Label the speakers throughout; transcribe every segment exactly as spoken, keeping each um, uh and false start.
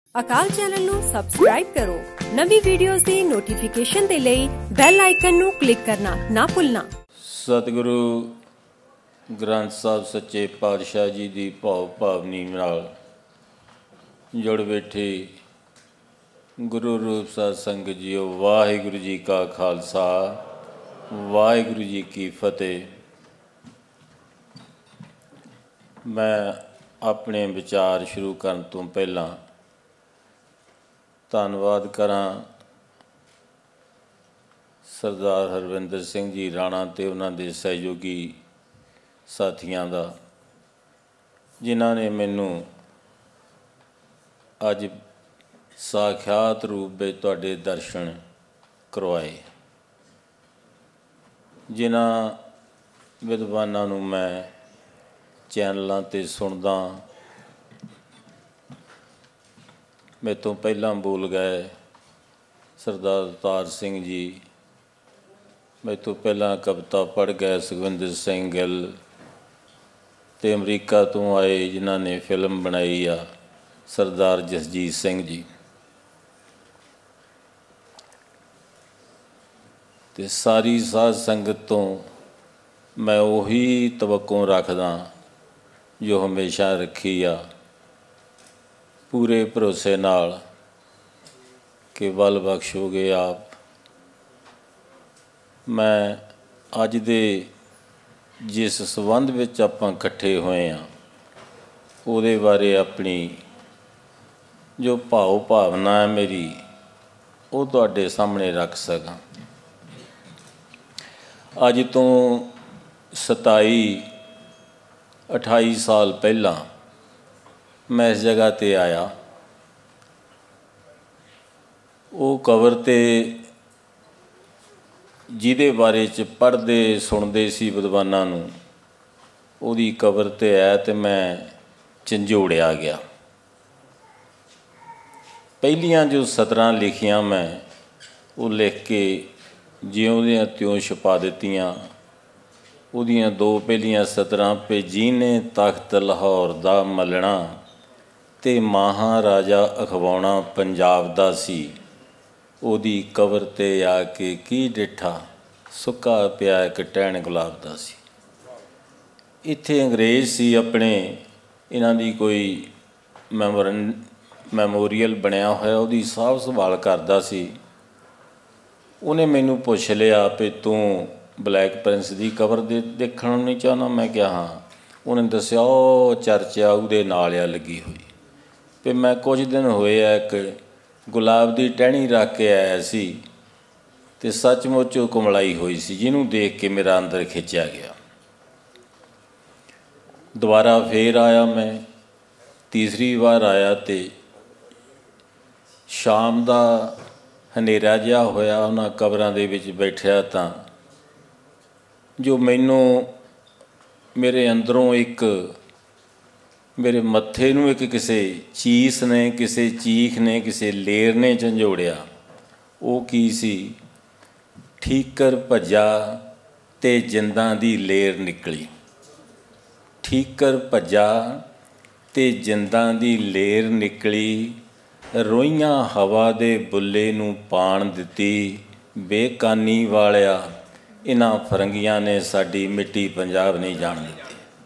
Speaker 1: ਅਕਾਲ channel ਨੂੰ subscribe ਕਰੋ। ਨਵੀਂ ਵੀਡੀਓਜ਼ ਦੀ ਨੋਟੀਫਿਕੇਸ਼ਨ ਦੇ ਲਈ ਬੈਲ ਆਈਕਨ ਨੂੰ ਕਲਿੱਕ ਕਰਨਾ ਨਾ ਭੁੱਲਣਾ।
Speaker 2: ਸਤਿਗੁਰੂ ਗ੍ਰੰਥ ਸਾਹਿਬ ਸੱਚੇ ਪਾਤਸ਼ਾਹ ਜੀ ਦੀ ਭਾਵ ਭਾਵਨੀ ਨਾਲ ਜੁੜ ਬੈਠੇ ਗੁਰੂ ਰੂਪ ਸਾਧ ਸੰਗਤ ਜੀਓ, ਵਾਹਿਗੁਰੂ ਜੀ ਕਾ ਖਾਲਸਾ, ਵਾਹਿਗੁਰੂ ਜੀ ਕੀ ਫਤਿਹ। ਮੈਂ ਆਪਣੇ ਵਿਚਾਰ ਸ਼ੁਰੂ ਕਰਨ ਤੋਂ ਪਹਿਲਾਂ ਧੰਨਵਾਦ ਕਰਾਂ ਸਰਦਾਰ ਹਰਵਿੰਦਰ ਸਿੰਘ ਜੀ ਰਾਣਾ ਅਤੇ ਉਹਨਾਂ ਦੇ ਸਹਿਯੋਗੀ ਸਾਥੀਆਂ ਦਾ, ਜਿਨ੍ਹਾਂ ਨੇ ਮੈਨੂੰ ਅੱਜ ਸਾਖਿਆਤ ਰੂਪ ਵਿੱਚ ਤੁਹਾਡੇ ਦਰਸ਼ਨ ਕਰਵਾਏ। ਜਿਨ੍ਹਾਂ ਵਿਦਵਾਨਾਂ ਨੂੰ ਮੈਂ ਚੈਨਲਾਂ 'ਤੇ ਸੁਣਦਾ, ਮੇਰੇ ਤੋਂ ਪਹਿਲਾਂ ਬੋਲ ਗਏ ਸਰਦਾਰ ਅਵਤਾਰ ਸਿੰਘ ਜੀ, ਮੇਰੇ ਤੋਂ ਪਹਿਲਾਂ ਕਵਿਤਾ ਪੜ੍ਹ ਗਏ ਸੁਖਵਿੰਦਰ ਸਿੰਘ ਗਿੱਲ, ਅਤੇ ਅਮਰੀਕਾ ਤੋਂ ਆਏ ਜਿਨ੍ਹਾਂ ਨੇ ਫਿਲਮ ਬਣਾਈ ਆ ਸਰਦਾਰ ਜਸਜੀਤ ਸਿੰਘ ਜੀ, ਅਤੇ ਸਾਰੀ ਸਾਧ ਸੰਗਤ ਤੋਂ ਮੈਂ ਉਹੀ ਤਵੱਕੋਂ ਰੱਖਦਾ ਜੋ ਹਮੇਸ਼ਾ ਰੱਖੀ ਆ, ਪੂਰੇ ਭਰੋਸੇ ਨਾਲ ਕਿ ਬਲ ਬਖਸ਼ੋਗੇ ਆਪ। ਮੈਂ ਅੱਜ ਦੇ ਜਿਸ ਸੰਬੰਧ ਵਿੱਚ ਆਪਾਂ ਇਕੱਠੇ ਹੋਏ ਹਾਂ ਉਹਦੇ ਬਾਰੇ ਆਪਣੀ ਜੋ ਭਾਵ ਭਾਵਨਾ ਹੈ ਮੇਰੀ, ਉਹ ਤੁਹਾਡੇ ਸਾਹਮਣੇ ਰੱਖ ਸਕਾਂ। ਅੱਜ ਤੋਂ ਸਤਾਈ ਅਠਾਈ ਸਾਲ ਪਹਿਲਾਂ ਮੈਂ ਇਸ ਜਗ੍ਹਾ 'ਤੇ ਆਇਆ। ਉਹ ਕਬਰ 'ਤੇ ਜਿਹਦੇ ਬਾਰੇ 'ਚ ਪੜ੍ਹਦੇ ਸੁਣਦੇ ਸੀ ਵਿਦਵਾਨਾਂ ਨੂੰ, ਉਹਦੀ ਕਬਰ 'ਤੇ ਆਇਆ ਅਤੇ ਮੈਂ ਝੰਜੋੜਿਆ ਗਿਆ। ਪਹਿਲੀਆਂ ਜੋ ਸਤਰਾਂ ਲਿਖੀਆਂ ਮੈਂ ਉਹ ਲਿਖ ਕੇ ਜਿਉਂ ਦੀਆਂ ਤਿਉਂ ਛਪਾ ਦਿੱਤੀਆਂ। ਉਹਦੀਆਂ ਦੋ ਪਹਿਲੀਆਂ ਸਤਰਾਂ, ਪੇ ਜਿਹਨੇ ਤਖਤ ਲਾਹੌਰ ਦਾ ਮਲਣਾ ਅਤੇ ਮਹਾਰਾਜਾ ਅਖਵਾਉਣਾ ਪੰਜਾਬ ਦਾ ਸੀ, ਉਹਦੀ ਕਬਰ 'ਤੇ ਆ ਕੇ ਕੀ ਡਿੱਠਾ, ਸੁੱਕਾ ਪਿਆ ਇੱਕ ਟਹਿਣ ਗੁਲਾਬ ਦਾ ਸੀ। ਇੱਥੇ ਅੰਗਰੇਜ਼ ਸੀ ਆਪਣੇ, ਇਹਨਾਂ ਦੀ ਕੋਈ ਮੈਮੋਰ ਮੈਮੋਰੀਅਲ ਬਣਿਆ ਹੋਇਆ, ਉਹਦੀ ਸਾਂਭ ਸੰਭਾਲ ਕਰਦਾ ਸੀ। ਉਹਨੇ ਮੈਨੂੰ ਪੁੱਛ ਲਿਆ ਵੀ ਤੂੰ ਬਲੈਕ ਪ੍ਰਿੰਸ ਦੀ ਕਬਰ ਦੇ ਦੇਖਣ ਨਹੀਂ ਚਾਹੁੰਦਾ? ਮੈਂ ਕਿਹਾ ਹਾਂ। ਉਹਨੇ ਦੱਸਿਆ ਉਹ ਚਰਚਾ ਉਹਦੇ ਨਾਲ ਆ ਲੱਗੀ ਹੋਈ, ਵੀ ਮੈਂ ਕੁਝ ਦਿਨ ਹੋਏ ਆ ਇੱਕ ਗੁਲਾਬ ਦੀ ਟਹਿਣੀ ਰੱਖ ਕੇ ਆਇਆ ਸੀ ਅਤੇ ਸੱਚਮੁੱਚ ਉਹ ਕੁਮਲਾਈ ਹੋਈ ਸੀ, ਜਿਹਨੂੰ ਦੇਖ ਕੇ ਮੇਰਾ ਅੰਦਰ ਖਿੱਚਿਆ ਗਿਆ। ਦੁਬਾਰਾ ਫੇਰ ਆਇਆ ਮੈਂ, ਤੀਸਰੀ ਵਾਰ ਆਇਆ ਅਤੇ ਸ਼ਾਮ ਦਾ ਹਨੇਰਾ ਜਿਹਾ ਹੋਇਆ, ਉਹਨਾਂ ਕਬਰਾਂ ਦੇ ਵਿੱਚ ਬੈਠਿਆ ਤਾਂ ਜੋ ਮੈਨੂੰ ਮੇਰੇ ਅੰਦਰੋਂ ਇੱਕ ਮੇਰੇ ਮੱਥੇ ਨੂੰ ਇੱਕ ਕਿਸੇ ਚੀਸ ਨੇ, ਕਿਸੇ ਚੀਖ ਨੇ, ਕਿਸੇ ਲੇਰ ਨੇ ਝੰਜੋੜਿਆ। ਉਹ ਕੀ ਸੀ? ਠੀਕਰ ਭੱਜਾ ਅਤੇ ਜਿੰਦਾਂ ਦੀ ਲੇਰ ਨਿਕਲੀ। ਠੀਕਰ ਭੱਜਾ ਅਤੇ ਜਿੰਦਾਂ ਦੀ ਲੇਰ ਨਿਕਲੀ, ਰੋਈਆਂ ਹਵਾ ਦੇ ਬੁੱਲੇ ਨੂੰ ਪਾਣ ਦਿੱਤੀ। ਬੇਕਾਨੀ ਵਾਲਿਆ, ਇਹਨਾਂ ਫਰੰਗੀਆਂ ਨੇ ਸਾਡੀ ਮਿੱਟੀ ਪੰਜਾਬ ਨਹੀਂ ਜਾਣ ਦਿੱਤੀ।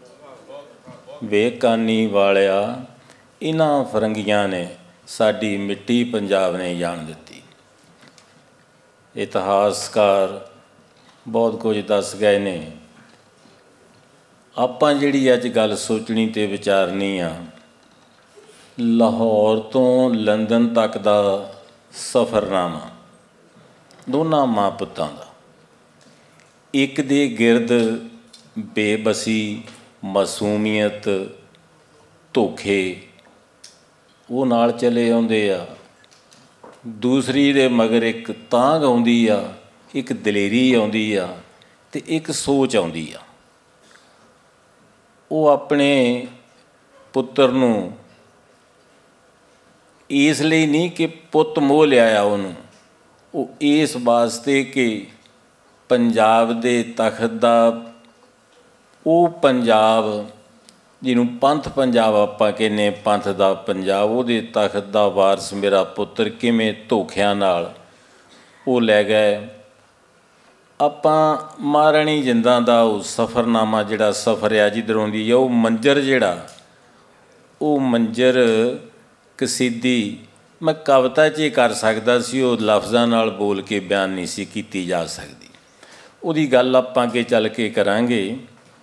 Speaker 2: ਬੇਕਾਨੀ ਵਾਲਿਆ, ਇਹਨਾਂ ਫਰੰਗੀਆਂ ਨੇ ਸਾਡੀ ਮਿੱਟੀ ਪੰਜਾਬ ਨਹੀਂ ਜਾਣ ਦਿੱਤੀ। ਇਤਿਹਾਸਕਾਰ ਬਹੁਤ ਕੁਝ ਦੱਸ ਗਏ ਨੇ। ਆਪਾਂ ਜਿਹੜੀ ਅੱਜ ਗੱਲ ਸੋਚਣੀ ਅਤੇ ਵਿਚਾਰਨੀ ਆ, ਲਾਹੌਰ ਤੋਂ ਲੰਦਨ ਤੱਕ ਦਾ ਸਫ਼ਰਨਾਮਾ ਦੋਨਾਂ ਮਾਂ ਪੁੱਤਾਂ ਦਾ। ਇੱਕ ਦੇ ਗਿਰਦ ਬੇਬਸੀ, ਮਾਸੂਮੀਅਤ, ਧੋਖੇ ਉਹ ਨਾਲ ਚਲੇ ਆਉਂਦੇ ਆ। ਦੂਸਰੀ ਦੇ ਮਗਰ ਇੱਕ ਤਾਂਘ ਆਉਂਦੀ ਆ, ਇੱਕ ਦਲੇਰੀ ਆਉਂਦੀ ਆ ਅਤੇ ਇੱਕ ਸੋਚ ਆਉਂਦੀ ਆ। ਉਹ ਆਪਣੇ ਪੁੱਤਰ ਨੂੰ ਇਸ ਲਈ ਨਹੀਂ ਕਿ ਪੁੱਤ ਮੋਹ ਲਿਆਇਆ ਉਹਨੂੰ, ਉਹ ਇਸ ਵਾਸਤੇ ਕਿ ਪੰਜਾਬ ਦੇ ਤਖਤ ਦਾ ਉਹ ਪੰਜਾਬ ਜਿਹਨੂੰ ਪੰਥ ਪੰਜਾਬ ਆਪਾਂ ਕਹਿੰਦੇ ਪੰਥ ਦਾ ਪੰਜਾਬ, ਉਹਦੇ ਤਖਤ ਦਾ ਵਾਰਸ ਮੇਰਾ ਪੁੱਤਰ ਕਿਵੇਂ ਧੋਖਿਆਂ ਨਾਲ ਉਹ ਲੈ ਗਏ। ਆਪਾਂ ਮਹਾਰਾਣੀ ਜਿੰਦਾਂ ਦਾ ਉਹ ਸਫ਼ਰਨਾਮਾ ਜਿਹੜਾ ਸਫ਼ਰ ਆ ਜਿੱਧਰੋਂ ਦੀ ਆ, ਉਹ ਮੰਜ਼ਰ ਜਿਹੜਾ ਉਹ ਮੰਜ਼ਰ ਕਸੀਦੀ ਮੈਂ ਕਵਿਤਾ 'ਚ ਹੀ ਕਰ ਸਕਦਾ ਸੀ, ਉਹ ਲਫ਼ਜ਼ਾਂ ਨਾਲ ਬੋਲ ਕੇ ਬਿਆਨ ਨਹੀਂ ਸੀ ਕੀਤੀ ਜਾ ਸਕਦੀ। ਉਹਦੀ ਗੱਲ ਆਪਾਂ ਅੱਗੇ ਚੱਲ ਕੇ ਕਰਾਂਗੇ,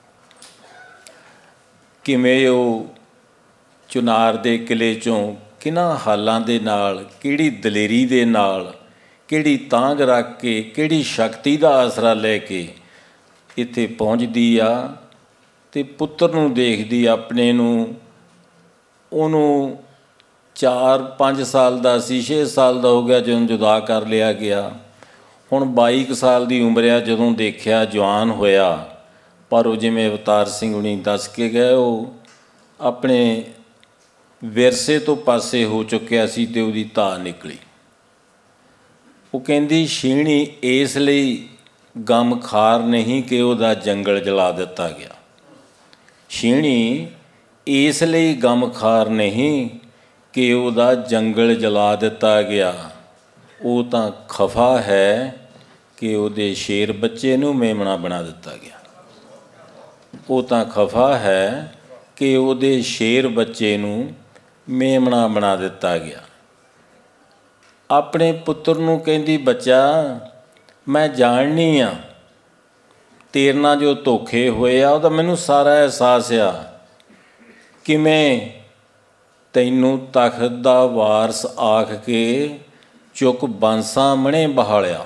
Speaker 2: ਕਿਵੇਂ ਉਹ ਚੁਨਾਰ ਦੇ ਕਿਲ੍ਹੇ 'ਚੋਂ ਕਿਹਨਾਂ ਹਾਲਾਂ ਦੇ ਨਾਲ, ਕਿਹੜੀ ਦਲੇਰੀ ਦੇ ਨਾਲ, ਕਿਹੜੀ ਤਾਂਘ ਰੱਖ ਕੇ, ਕਿਹੜੀ ਸ਼ਕਤੀ ਦਾ ਆਸਰਾ ਲੈ ਕੇ ਇੱਥੇ ਪਹੁੰਚਦੀ ਆ ਅਤੇ ਪੁੱਤਰ ਨੂੰ ਦੇਖਦੀ ਆਪਣੇ ਨੂੰ। ਉਹਨੂੰ ਚਾਰ ਪੰਜ ਸਾਲ ਦਾ ਸੀ, ਛੇ ਸਾਲ ਦਾ ਹੋ ਗਿਆ ਜਦੋਂ ਜੁਦਾ ਕਰ ਲਿਆ ਗਿਆ। ਹੁਣ ਬਾਈ ਕੁ ਸਾਲ ਦੀ ਉਮਰ ਆ ਜਦੋਂ ਦੇਖਿਆ ਜਵਾਨ ਹੋਇਆ, ਪਰ ਉਹ ਜਿਵੇਂ ਅਵਤਾਰ ਸਿੰਘ ਹੁਣੀ ਦੱਸ ਕੇ ਗਏ ਉਹ ਆਪਣੇ ਵਿਰਸੇ ਤੋਂ ਪਾਸੇ ਹੋ ਚੁੱਕਿਆ ਸੀ ਅਤੇ ਉਹਦੀ ਧਾਰ ਨਿਕਲੀ। ਉਹ ਕਹਿੰਦੀ ਛੀਣੀ ਇਸ ਲਈ ਗਮ ਖਾਰ ਨਹੀਂ ਕਿ ਉਹਦਾ ਜੰਗਲ ਜਲਾ ਦਿੱਤਾ ਗਿਆ। ਛੀਣੀ ਇਸ ਲਈ ਗਮ ਖਾਰ ਨਹੀਂ ਕਿ ਉਹਦਾ ਜੰਗਲ ਜਲਾ ਦਿੱਤਾ ਗਿਆ। ਉਹ ਤਾਂ ਖਫਾ ਹੈ ਕਿ ਉਹਦੇ ਸ਼ੇਰ ਬੱਚੇ ਨੂੰ ਮੇਮਣਾ ਬਣਾ ਦਿੱਤਾ ਗਿਆ। ਉਹ ਤਾਂ ਖਫਾ ਹੈ ਕਿ ਉਹਦੇ ਸ਼ੇਰ ਬੱਚੇ ਨੂੰ ਮੇਮਣਾ ਬਣਾ ਦਿੱਤਾ ਗਿਆ। ਆਪਣੇ ਪੁੱਤਰ ਨੂੰ ਕਹਿੰਦੀ, ਬੱਚਾ ਮੈਂ ਜਾਣਨੀ ਆ ਤੇਰੇ ਨਾਲ ਜੋ ਧੋਖੇ ਹੋਏ ਆ ਉਹਦਾ ਮੈਨੂੰ ਸਾਰਾ ਅਹਿਸਾਸ ਆ। ਕਿਵੇਂ ਤੈਨੂੰ ਤਖਤ ਦਾ ਵਾਰਸ ਆਖ ਕੇ ਚੁੱਕ ਬਾਂਸਾਂ ਮਣੇ ਬਹਾਲਿਆ।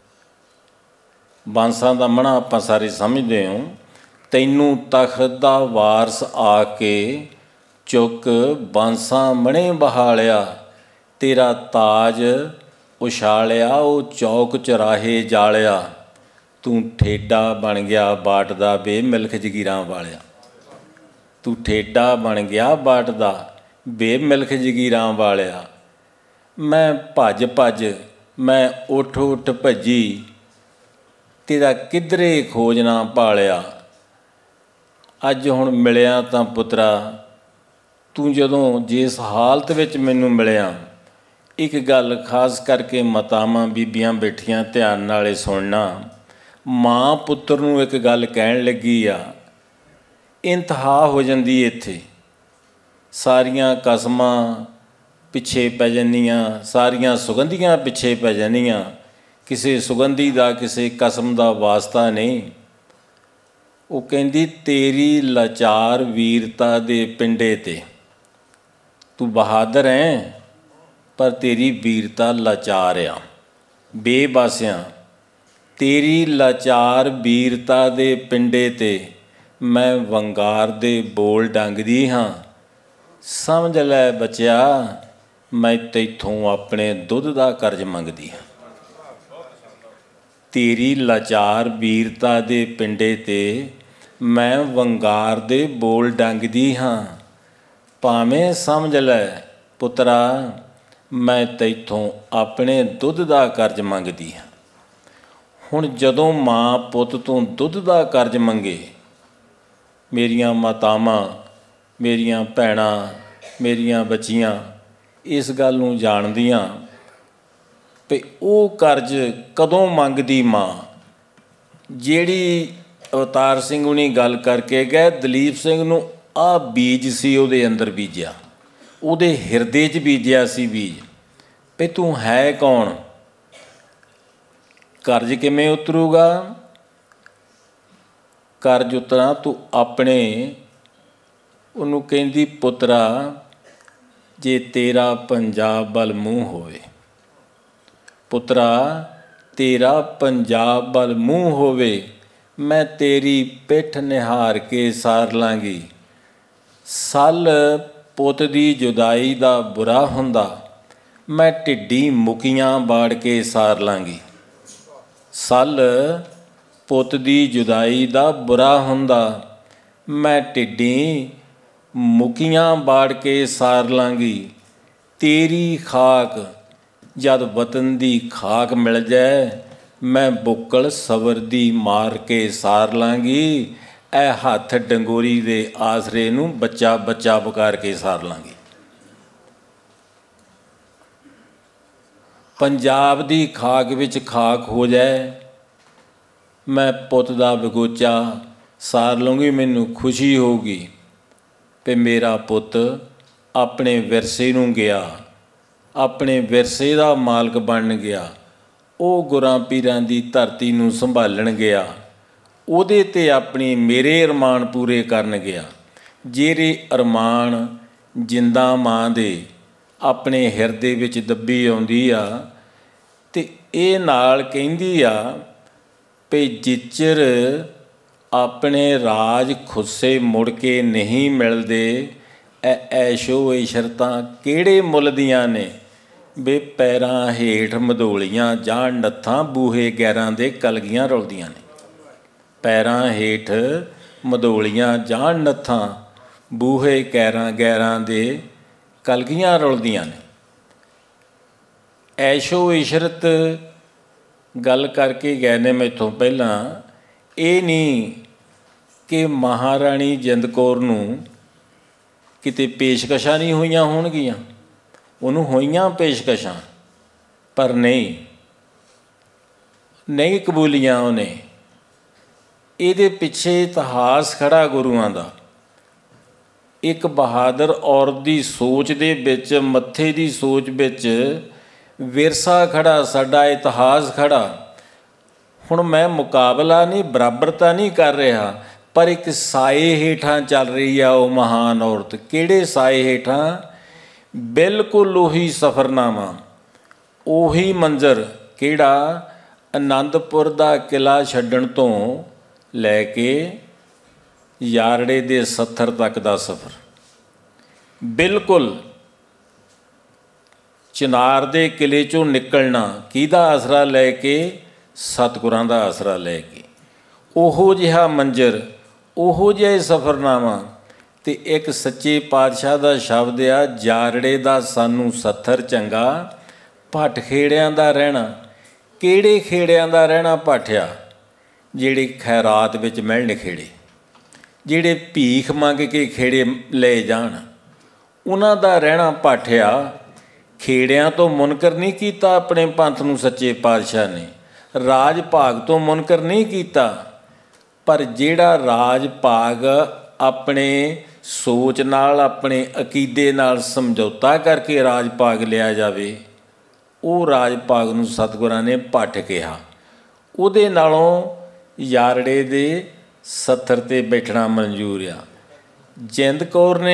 Speaker 2: ਬਾਂਸਾਂ ਦਾ ਮਣਾ ਆਪਾਂ ਸਾਰੇ ਸਮਝਦੇ ਹੋ। ਤੈਨੂੰ ਤਖਤ ਦਾ ਵਾਰਸ ਆ ਕੇ ਚੁੱਕ ਬਾਂਸਾਂ ਮਣੇ ਬਹਾਲਿਆ। ਤੇਰਾ ਤਾਜ ਉਛਾਲਿਆ ਉਹ ਚੌਕ ਚੁਰਾਹੇ ਜਾਲਿਆ। ਤੂੰ ਠੇਡਾ ਬਣ ਗਿਆ ਬਾਟ ਦਾ ਬੇ ਮਿਲਖ ਜਗੀਰਾਂ ਵਾਲਿਆ। ਤੂੰ ਠੇਡਾ ਬਣ ਗਿਆ ਬਾਟ ਦਾ ਬੇ ਮਿਲਖ ਜਗੀਰਾਂ ਵਾਲਿਆ। ਮੈਂ ਭੱਜ ਭੱਜ ਮੈਂ ਉੱਠ ਉੱਠ ਭੱਜੀ, ਤੇਰਾ ਕਿੱਧਰੇ ਖੋਜ ਨਾ ਭਾਲਿਆ। ਅੱਜ ਹੁਣ ਮਿਲਿਆ ਤਾਂ ਪੁੱਤਰਾ ਤੂੰ ਜਦੋਂ ਜਿਸ ਹਾਲਤ ਵਿੱਚ ਮੈਨੂੰ ਮਿਲਿਆ, ਇੱਕ ਗੱਲ ਖਾਸ ਕਰਕੇ ਮਾਤਾਵਾਂ ਬੀਬੀਆਂ ਬੈਠੀਆਂ ਧਿਆਨ ਨਾਲ ਸੁਣਨਾ। ਮਾਂ ਪੁੱਤਰ ਨੂੰ ਇੱਕ ਗੱਲ ਕਹਿਣ ਲੱਗੀ ਆ, ਇੰਤਹਾ ਹੋ ਜਾਂਦੀ ਇੱਥੇ। ਸਾਰੀਆਂ ਕਸਮਾਂ ਪਿੱਛੇ ਪੈ ਜਾਂਦੀਆਂ, ਸਾਰੀਆਂ ਸੁਗੰਧੀਆਂ ਪਿੱਛੇ ਪੈ ਜਾਂਦੀਆਂ। ਕਿਸੇ ਸੁਗੰਧੀ ਦਾ ਕਿਸੇ ਕਸਮ ਦਾ ਵਾਸਤਾ ਨਹੀਂ। ਉਹ ਕਹਿੰਦੀ ਤੇਰੀ ਲਾਚਾਰ ਵੀਰਤਾ ਦੇ ਪਿੰਡੇ 'ਤੇ ਤੂੰ ਬਹਾਦਰ ਹੈ, ਪਰ ਤੇਰੀ ਵੀਰਤਾ ਲਾਚਾਰ ਆ ਬੇਬਾਸਿਆਂ। ਤੇਰੀ ਲਾਚਾਰ ਵੀਰਤਾ ਦੇ ਪਿੰਡੇ 'ਤੇ ਮੈਂ ਵੰਗਾਰ ਦੇ ਬੋਲ ਡੰਗਦੀ ਹਾਂ। ਸਮਝ ਲੈ ਬੱਚਿਆ, ਮੈਂ ਤੈਥੋਂ ਆਪਣੇ ਦੁੱਧ ਦਾ ਕਰਜ਼ ਮੰਗਦੀ ਹਾਂ। ਤੇਰੀ ਲਾਚਾਰ ਵੀਰਤਾ ਦੇ ਪਿੰਡੇ 'ਤੇ ਮੈਂ ਵੰਗਾਰ ਦੇ ਬੋਲ ਡੰਗਦੀ ਹਾਂ। ਭਾਵੇਂ ਸਮਝ ਲੈ ਪੁੱਤਰਾ, ਮੈਂ ਤੈਥੋਂ ਆਪਣੇ ਦੁੱਧ ਦਾ ਕਰਜ਼ ਮੰਗਦੀ ਹਾਂ। ਹੁਣ ਜਦੋਂ ਮਾਂ ਪੁੱਤ ਤੋਂ ਦੁੱਧ ਦਾ ਕਰਜ਼ ਮੰਗੇ, ਮੇਰੀਆਂ ਮਾਤਾਵਾਂ, ਮੇਰੀਆਂ ਭੈਣਾਂ, ਮੇਰੀਆਂ ਬੱਚੀਆਂ ਇਸ ਗੱਲ ਨੂੰ ਜਾਣਦੀਆਂ ਵੀ ਉਹ ਕਰਜ਼ ਕਦੋਂ ਮੰਗਦੀ ਮਾਂ, ਜਿਹੜੀ ਅਵਤਾਰ ਸਿੰਘ ਹੁਣੀ ਗੱਲ ਕਰਕੇ ਗਏ। ਦਲੀਪ ਸਿੰਘ ਨੂੰ ਆਹ ਬੀਜ ਸੀ ਉਹਦੇ ਅੰਦਰ ਬੀਜਿਆ, ਉਹਦੇ ਹਿਰਦੇ 'ਚ ਬੀਜਿਆ ਸੀ ਬੀਜ ਵੀ ਤੂੰ ਹੈ ਕੌਣ। ਕਰਜ਼ ਕਿਵੇਂ ਉਤਰੂਗਾ? ਕਰਜ਼ ਉਤਰਾਂ ਤੂੰ ਆਪਣੇ, ਉਹਨੂੰ ਕਹਿੰਦੀ ਪੁੱਤਰਾ ਜੇ ਤੇਰਾ ਪੰਜਾਬ ਵੱਲ ਮੂੰਹ ਹੋਵੇ, ਪੁੱਤਰਾ ਤੇਰਾ ਪੰਜਾਬ ਵੱਲ ਮੂੰਹ ਹੋਵੇ, ਮੈਂ ਤੇਰੀ ਪਿੱਠ ਨਿਹਾਰ ਕੇ ਸਾਰ ਲਾਂਗੀ। ਸੱਲ ਪੁੱਤ ਦੀ ਜੁਦਾਈ ਦਾ ਬੁਰਾ ਹੁੰਦਾ, ਮੈਂ ਢਿੱਡੀ ਮੁਕੀਆਂ ਬਾੜ ਕੇ ਸਾਰ ਲਾਂਗੀ। ਸੱਲ ਪੁੱਤ ਦੀ ਜੁਦਾਈ ਦਾ ਬੁਰਾ ਹੁੰਦਾ, ਮੈਂ ਢਿੱਡੀ ਮੁਕੀਆਂ ਬਾੜ ਕੇ ਸਾਰ ਲਾਂਗੀ। ਤੇਰੀ ਖਾਕ ਜਦ ਵਤਨ ਦੀ ਖਾਕ ਮਿਲ ਜਾਏ, ਮੈਂ ਬੁੱਕਲ ਸਬਰ ਦੀ ਮਾਰ ਕੇ ਸਾਰ ਲਾਂਗੀ। ए हथ डंगोरी दे आसरे नूं बच्चा बच्चा पुकार के सार लांगी। पंजाब दी खाक विच खाक हो जाए, मैं पुत दा बगोचा सार लूँगी, मैनू खुशी होगी कि मेरा पुत अपने विरसे नूं गया, अपने विरसे दा मालक बन गया, वो गुरां पीरां दी धरती नूं संभालण गया, ਉਹਦੇ 'ਤੇ अपनी मेरे अरमान पूरे करन गया। ਜਿਹੜੇ अरमान जिंदा माँ ਦੇ ਆਪਣੇ ਹਿਰਦੇ ਵਿੱਚ ਦੱਬੀ ਆਉਂਦੀ ਆ ਤੇ ਇਹ ਨਾਲ ਕਹਿੰਦੀ ਆ ਵੀ ਜਿਚਰ ਆਪਣੇ ਰਾਜ ਖੁੱਸੇ ਮੁੜ ਕੇ ਨਹੀਂ ਮਿਲਦੇ, ਐ ਐਸ਼ੋ ਇਸ਼ਰਤਾਂ ਕਿਹੜੇ ਮੁੱਲ ਦੀਆਂ ਨੇ ਵੇ ਪੈਰਾਂ ਹੇਠ ਮਧੋਲੀਆਂ ਜਾਂ ਨੱਥਾਂ ਬੂਹੇ ਗੈਰਾਂ ਦੇ ਕਲਗੀਆਂ ਰੁਲਦੀਆਂ ਨੇ। पैरां हेठ मधोलियां जान नत्थां बूहे कैरां गैरां दे कलगियां रुलदियां ने। ऐशो इशरत गल करके गए ने मैथों पहलां, ये नहीं कि महाराणी जिंद कौर नूं किते पेशकशां नहीं होईयां होणगीआं, उहनूं होईयां पेशकशां, पर नहीं नहीं कबूलियां उहने। ਇਹਦੇ ਪਿੱਛੇ ਇਤਿਹਾਸ ਖੜਾ ਗੁਰੂਆਂ ਦਾ। ਇੱਕ ਬਹਾਦਰ ਔਰਤ ਦੀ ਸੋਚ ਦੇ ਵਿੱਚ, ਮੱਥੇ ਦੀ ਸੋਚ ਵਿੱਚ ਵਿਰਸਾ ਖੜਾ, ਸਾਡਾ ਇਤਿਹਾਸ ਖੜਾ। ਹੁਣ ਮੈਂ ਮੁਕਾਬਲਾ ਨਹੀਂ, ਬਰਾਬਰਤਾ ਨਹੀਂ ਕਰ ਰਿਹਾ, ਪਰ ਇੱਕ ਸਾਏ ਹੇਠਾਂ ਚੱਲ ਰਹੀ ਆ ਉਹ ਮਹਾਨ ਔਰਤ। ਕਿਹੜੇ ਸਾਏ ਹੇਠਾਂ? ਬਿਲਕੁਲ ਉਹੀ ਸਫ਼ਰਨਾਮਾ, ਉਹੀ ਮੰਜ਼ਰ। ਕਿਹੜਾ? ਆਨੰਦਪੁਰ ਦਾ ਕਿਲ੍ਹਾ ਛੱਡਣ ਤੋਂ ਲੈ ਕੇ ਯਾਰੜੇ ਦੇ ਸੱਥਰ ਤੱਕ ਦਾ ਸਫ਼ਰ। ਬਿਲਕੁਲ ਚਿਨਾਰ ਦੇ ਕਿਲ੍ਹੇ 'ਚੋਂ ਨਿਕਲਣਾ ਕਿਹਦਾ ਆਸਰਾ ਲੈ ਕੇ? ਸਤਿਗੁਰਾਂ ਦਾ ਆਸਰਾ ਲੈ ਕੇ। ਉਹੋ ਜਿਹਾ ਮੰਜ਼ਰ, ਉਹੋ ਜਿਹਾ ਸਫ਼ਰਨਾਮਾ। ਅਤੇ ਇੱਕ ਸੱਚੇ ਪਾਤਸ਼ਾਹ ਦਾ ਸ਼ਬਦ ਆ, ਯਾਰੜੇ ਦਾ ਸਾਨੂੰ ਸੱਥਰ ਚੰਗਾ, ਭੱਠ ਖੇੜਿਆਂ ਦਾ ਰਹਿਣਾ। ਕਿਹੜੇ ਖੇੜਿਆਂ ਦਾ ਰਹਿਣਾ ਭਾਠਿਆ? ਜਿਹੜੇ ਖੈਰਾਤ ਵਿੱਚ ਮਿਲਣ ਖੇੜੇ, ਜਿਹੜੇ ਭੀਖ ਮੰਗ ਕੇ ਖੇੜੇ ਲੈ ਜਾਣ, ਉਹਨਾਂ ਦਾ ਰਹਿਣਾ ਭਾਠਿਆ। ਖੇੜਿਆਂ ਤੋਂ ਮੁਨਕਰ ਨਹੀਂ ਕੀਤਾ ਆਪਣੇ ਪੰਥ ਨੂੰ ਸੱਚੇ ਪਾਤਸ਼ਾਹ ਨੇ, ਰਾਜ ਭਾਗ ਤੋਂ ਮੁਨਕਰ ਨਹੀਂ ਕੀਤਾ। ਪਰ ਜਿਹੜਾ ਰਾਜ ਭਾਗ ਆਪਣੇ ਸੋਚ ਨਾਲ, ਆਪਣੇ ਅਕੀਦੇ ਨਾਲ ਸਮਝੌਤਾ ਕਰਕੇ ਰਾਜ ਭਾਗ ਲਿਆ ਜਾਵੇ, ਉਹ ਰਾਜ ਭਾਗ ਨੂੰ ਸਤਿਗੁਰਾਂ ਨੇ ਭੱਠ ਕਿਹਾ। ਉਹਦੇ ਨਾਲੋਂ ਯਾਰੜੇ ਦੇ ਸੱਥਰ 'ਤੇ ਬੈਠਣਾ ਮਨਜ਼ੂਰ ਆ। ਜਿੰਦ ਕੌਰ ਨੇ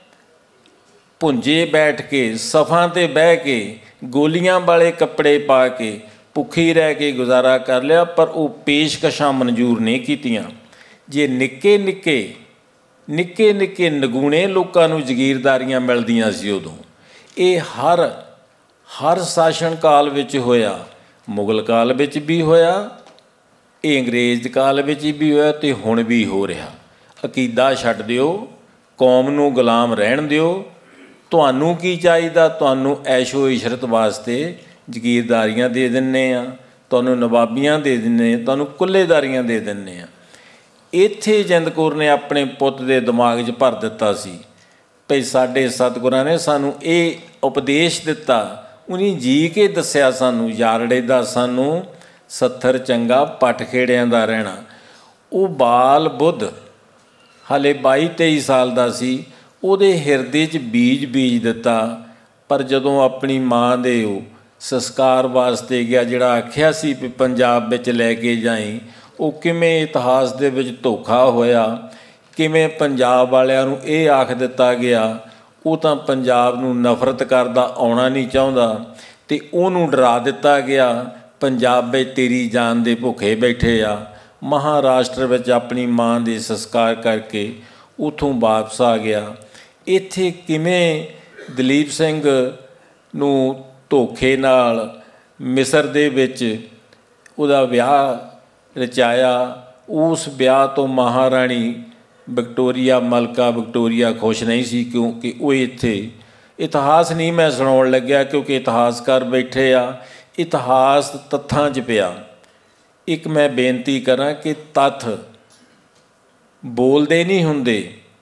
Speaker 2: ਭੁੰਜੇ ਬੈਠ ਕੇ, ਸਫਾਂ 'ਤੇ ਬਹਿ ਕੇ, ਗੋਲੀਆਂ ਵਾਲੇ ਕੱਪੜੇ ਪਾ ਕੇ, ਭੁੱਖੀ ਰਹਿ ਕੇ ਗੁਜ਼ਾਰਾ ਕਰ ਲਿਆ, ਪਰ ਉਹ ਪੇਸ਼ਕਸ਼ਾਂ ਮਨਜ਼ੂਰ ਨਹੀਂ ਕੀਤੀਆਂ। ਜੇ ਨਿੱਕੇ ਨਿੱਕੇ ਨਿੱਕੇ ਨਿੱਕੇ ਨਗੂਣੇ ਲੋਕਾਂ ਨੂੰ ਜਗੀਰਦਾਰੀਆਂ ਮਿਲਦੀਆਂ ਸੀ ਉਦੋਂ। ਇਹ ਹਰ ਹਰ ਸ਼ਾਸਨ ਕਾਲ ਵਿੱਚ ਹੋਇਆ, ਮੁਗਲ ਕਾਲ ਵਿੱਚ ਵੀ ਹੋਇਆ, ਇਹ ਅੰਗਰੇਜ਼ ਕਾਲ ਵਿੱਚ ਵੀ ਹੋਇਆ ਅਤੇ ਹੁਣ ਵੀ ਹੋ ਰਿਹਾ। ਅਕੀਦਾ ਛੱਡ ਦਿਓ, ਕੌਮ ਨੂੰ ਗੁਲਾਮ ਰਹਿਣ ਦਿਓ। ਤੁਹਾਨੂੰ ਕੀ ਚਾਹੀਦਾ? ਤੁਹਾਨੂੰ ਐਸ਼ੋ ਇਸ਼ਰਤ ਵਾਸਤੇ ਜਗੀਰਦਾਰੀਆਂ ਦੇ ਦਿੰਦੇ ਹਾਂ, ਤੁਹਾਨੂੰ ਨਵਾਬੀਆਂ ਦੇ ਦਿੰਦੇ, ਤੁਹਾਨੂੰ ਕੁੱਲੇਦਾਰੀਆਂ ਦੇ ਦਿੰਦੇ ਹਾਂ। ਇੱਥੇ ਜਿੰਦ ਕੌਰ ਨੇ ਆਪਣੇ ਪੁੱਤ ਦੇ ਦਿਮਾਗ 'ਚ ਭਰ ਦਿੱਤਾ ਸੀ ਭਈ ਸਾਡੇ ਸਤਿਗੁਰਾਂ ਨੇ ਸਾਨੂੰ ਇਹ ਉਪਦੇਸ਼ ਦਿੱਤਾ, ਉਹਨੇ ਜੀ ਕੇ ਦੱਸਿਆ ਸਾਨੂੰ, ਯਾਰੜੇ ਦਾ ਸਾਨੂੰ ਸੱਥਰ ਚੰਗਾ, ਭੱਠ ਖੇੜਿਆਂ ਦਾ ਰਹਿਣਾ। ਉਹ ਬਾਲ ਬੁੱਧ ਹਾਲੇ ਬਾਈ ਤੇਈ ਸਾਲ ਦਾ ਸੀ, ਉਹਦੇ ਹਿਰਦੇ 'ਚ ਬੀਜ ਬੀਜ ਦਿੱਤਾ। ਪਰ ਜਦੋਂ ਆਪਣੀ ਮਾਂ ਦੇ ਉਹ ਸੰਸਕਾਰ ਵਾਸਤੇ ਗਿਆ, ਜਿਹੜਾ ਆਖਿਆ ਸੀ ਵੀ ਪੰਜਾਬ ਵਿੱਚ ਲੈ ਕੇ ਜਾਈਂ, ਉਹ ਕਿਵੇਂ ਇਤਿਹਾਸ ਦੇ ਵਿੱਚ ਧੋਖਾ ਹੋਇਆ, ਕਿਵੇਂ ਪੰਜਾਬ ਵਾਲਿਆਂ ਨੂੰ ਇਹ ਆਖ ਦਿੱਤਾ ਗਿਆ ਉਹ ਤਾਂ ਪੰਜਾਬ ਨੂੰ ਨਫ਼ਰਤ ਕਰਦਾ, ਆਉਣਾ ਨਹੀਂ ਚਾਹੁੰਦਾ, ਅਤੇ ਉਹਨੂੰ ਡਰਾ ਦਿੱਤਾ ਗਿਆ ਪੰਜਾਬ ਵਿੱਚ ਤੇਰੀ ਜਾਨ ਦੇ ਭੁੱਖੇ ਬੈਠੇ ਆ। ਮਹਾਰਾਸ਼ਟਰ ਵਿੱਚ ਆਪਣੀ ਮਾਂ ਦੇ ਸੰਸਕਾਰ ਕਰਕੇ ਉੱਥੋਂ ਵਾਪਸ ਆ ਗਿਆ। ਇੱਥੇ ਕਿਵੇਂ ਦਲੀਪ ਸਿੰਘ ਨੂੰ ਧੋਖੇ ਨਾਲ ਮਿਸਰ ਦੇ ਵਿੱਚ ਉਹਦਾ ਵਿਆਹ ਰਚਾਇਆ। ਉਸ ਵਿਆਹ ਤੋਂ ਮਹਾਰਾਣੀ ਵਿਕਟੋਰੀਆ, ਮਲਕਾ ਵਿਕਟੋਰੀਆ ਖੁਸ਼ ਨਹੀਂ ਸੀ, ਕਿਉਂਕਿ ਉਹ ਇੱਥੇ ਇਤਿਹਾਸ ਨਹੀਂ ਮੈਂ ਸੁਣਾਉਣ ਲੱਗਿਆ, ਕਿਉਂਕਿ ਇਤਿਹਾਸਕਾਰ ਬੈਠੇ ਆ, ਇਤਿਹਾਸ ਤੱਥਾਂ 'ਚ ਪਿਆ। ਇੱਕ ਮੈਂ ਬੇਨਤੀ ਕਰਾਂ ਕਿ ਤੱਥ बोलते नहीं हुंदे,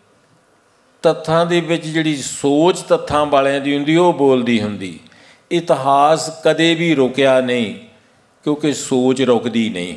Speaker 2: तत्थां दे विच जिहड़ी सोच तत्थां वालियां दी हुंदी वो बोलदी हुंदी। इतिहास कदे भी रुकिया नहीं, क्योंकि सोच रुकदी नहीं।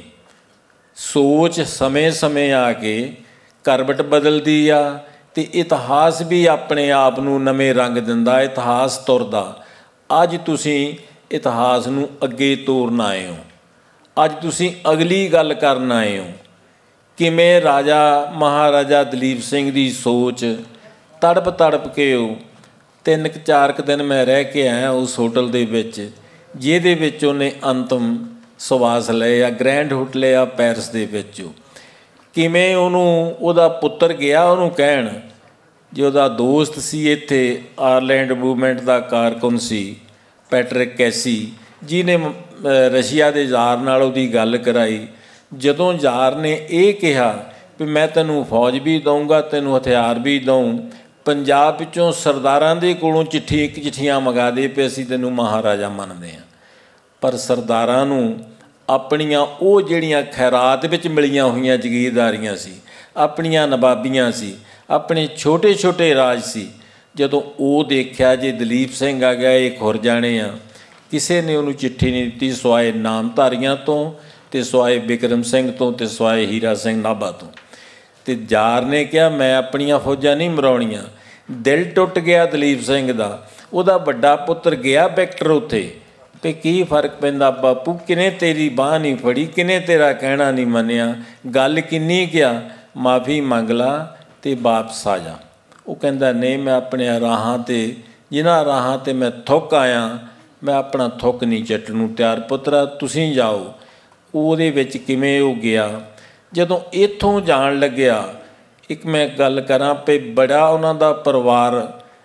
Speaker 2: सोच समय समय आके करवट बदलदी आ ते इतिहास भी अपने आप नूं नवें रंग दिंदा, इतिहास तुरदा। अज तुसीं इतिहास नूं अगे तोरन आए हो, अज तुसीं अगली गल करन आए हो। किवें राजा महाराजा दलीप सिंह दी सोच तड़प तड़प के हो। तीन चार क दिन मैं रह के आया उस होटल दे विच जिहदे विच उहने अंतिम सवास लए आ, ग्रैंड होटल आ पैरिस दे विच। किवें उहनूं उहदा पुत्तर गया उहनूं कहण, जो उहदा दोस्त सी इत्थे आयरलैंड मूवमेंट दा कारकुन सी पैट्रिक कैसी, जिहने रशिया दे जार नाल उहदी गल कराई। जदों जार ने ये कहा भी मैं तैनूं फौज भी दूँगा, तैनूं हथियार भी दूँ, पंजाब विचों सरदारां दे कोलों चिट्ठी चिट्ठियां मंगा दे पे असीं तैनूं महाराजा मनदे हां। पर सरदारां नूं अपणियां वो जिहड़ियां खैरात विच मिलियां होईयां जगीरदारियां सी, अपणियां नवाबियां सी, अपने छोटे छोटे राज सी, जदों वो देखिया जे दलीप सिंह आ गया ये खुर जाने आ, किसी ने उन्होंने चिट्ठी नहीं दी सवाए नामधारियां तो ते सवाए बिक्रम सिंह तो ते सवाए हीरा सिंह नाभा तो। ते जार ने कहा मैं अपनियां फौजां नहीं मराउणियां। दिल टुट गया दलीप सिंह दा। उहदा वड्डा पुत्र गया विक्टर उत्थे ते की फर्क पैंदा बापू, किने तेरी बांह नहीं फड़ी, किने तेरा कहना नहीं मनिया, गल किन्नी क्या, माफ़ी मंग ला ते वापस आ जा। वो कहंदा नहीं मैं अपने राहां ते जिन्हां राहां ते मैं थुक आया, मैं अपना थुक नहीं चट्टण नूं तैयार, पुत्रा तुसीं जाओ। ਉਹਦੇ ਵਿੱਚ ਕਿਵੇਂ ਉਹ ਗਿਆ। ਜਦੋਂ ਇੱਥੋਂ ਜਾਣ ਲੱਗਿਆ, ਇੱਕ ਮੈਂ ਗੱਲ ਕਰਾਂ ਵੀ ਬੜਾ ਉਹਨਾਂ ਦਾ ਪਰਿਵਾਰ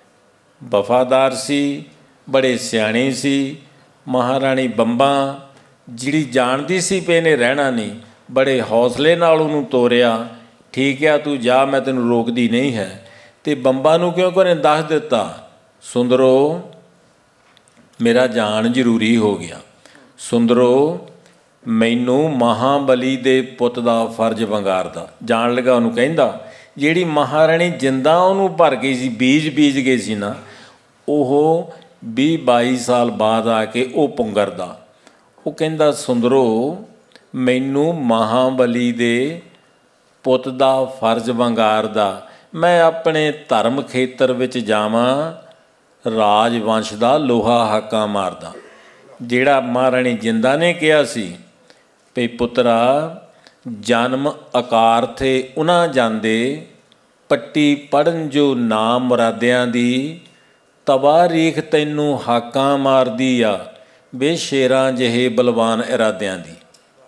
Speaker 2: ਵਫਾਦਾਰ ਸੀ, ਬੜੇ ਸਿਆਣੇ ਸੀ। ਮਹਾਰਾਣੀ ਬੰਬਾ ਜਿਹੜੀ ਜਾਣਦੀ ਸੀ ਵੀ ਇਹਨੇ ਰਹਿਣਾ ਨਹੀਂ, ਬੜੇ ਹੌਸਲੇ ਨਾਲ ਉਹਨੂੰ ਤੋਰਿਆ। ਠੀਕ ਆ ਤੂੰ ਜਾ, ਮੈਂ ਤੈਨੂੰ ਰੋਕਦੀ ਨਹੀਂ ਹੈ। ਅਤੇ ਬੰਬਾ ਨੂੰ ਕਿਉਂਕਿ ਉਹਨੇ ਦੱਸ ਦਿੱਤਾ, ਸੁੰਦਰੋ ਮੇਰਾ ਜਾਣ ਜ਼ਰੂਰੀ ਹੋ ਗਿਆ, ਸੁੰਦਰੋ ਮੈਨੂੰ ਮਹਾਬਲੀ ਦੇ ਪੁੱਤ ਦਾ ਫਰਜ਼ ਵੰਗਾਰਦਾ। ਜਾਣ ਲੱਗਾ ਉਹਨੂੰ ਕਹਿੰਦਾ ਜਿਹੜੀ ਮਹਾਰਾਣੀ ਜਿੰਦਾ ਉਹਨੂੰ ਭਰ ਗਈ ਸੀ, ਬੀਜ ਬੀਜ ਗਏ ਸੀ ਨਾ, ਉਹ ਵੀਹ ਬਾਈ ਸਾਲ ਬਾਅਦ ਆ ਕੇ ਉਹ ਪੁੰਗਰਦਾ। ਉਹ ਕਹਿੰਦਾ ਸੁੰਦਰੋ ਮੈਨੂੰ ਮਹਾਬਲੀ ਦੇ ਪੁੱਤ ਦਾ ਫਰਜ਼ ਵੰਗਾਰਦਾ, ਮੈਂ ਆਪਣੇ ਧਰਮ ਖੇਤਰ ਵਿੱਚ ਜਾਵਾਂ, ਰਾਜ ਵੰਸ਼ ਦਾ ਲੋਹਾ ਹਾਕਾ ਮਾਰਦਾ। ਜਿਹੜਾ ਮਹਾਰਾਣੀ ਜਿੰਦਾ ਨੇ ਕਿਹਾ ਸੀ ਵੀ ਪੁੱਤਰਾ ਜਨਮ ਆਕਾਰ ਥੇ ਉਹਨਾਂ ਜਾਂਦੇ, ਪੱਟੀ ਪੜ੍ਹਨ ਜੋ ਨਾ ਮੁਰਾਦਿਆਂ ਦੀ, ਤਵਾਰੀਖ ਤੈਨੂੰ ਹਾਕਾਂ ਮਾਰਦੀ ਆ ਵੇ ਸ਼ੇਰਾਂ ਜਿਹੇ ਬਲਵਾਨ ਇਰਾਦਿਆਂ ਦੀ।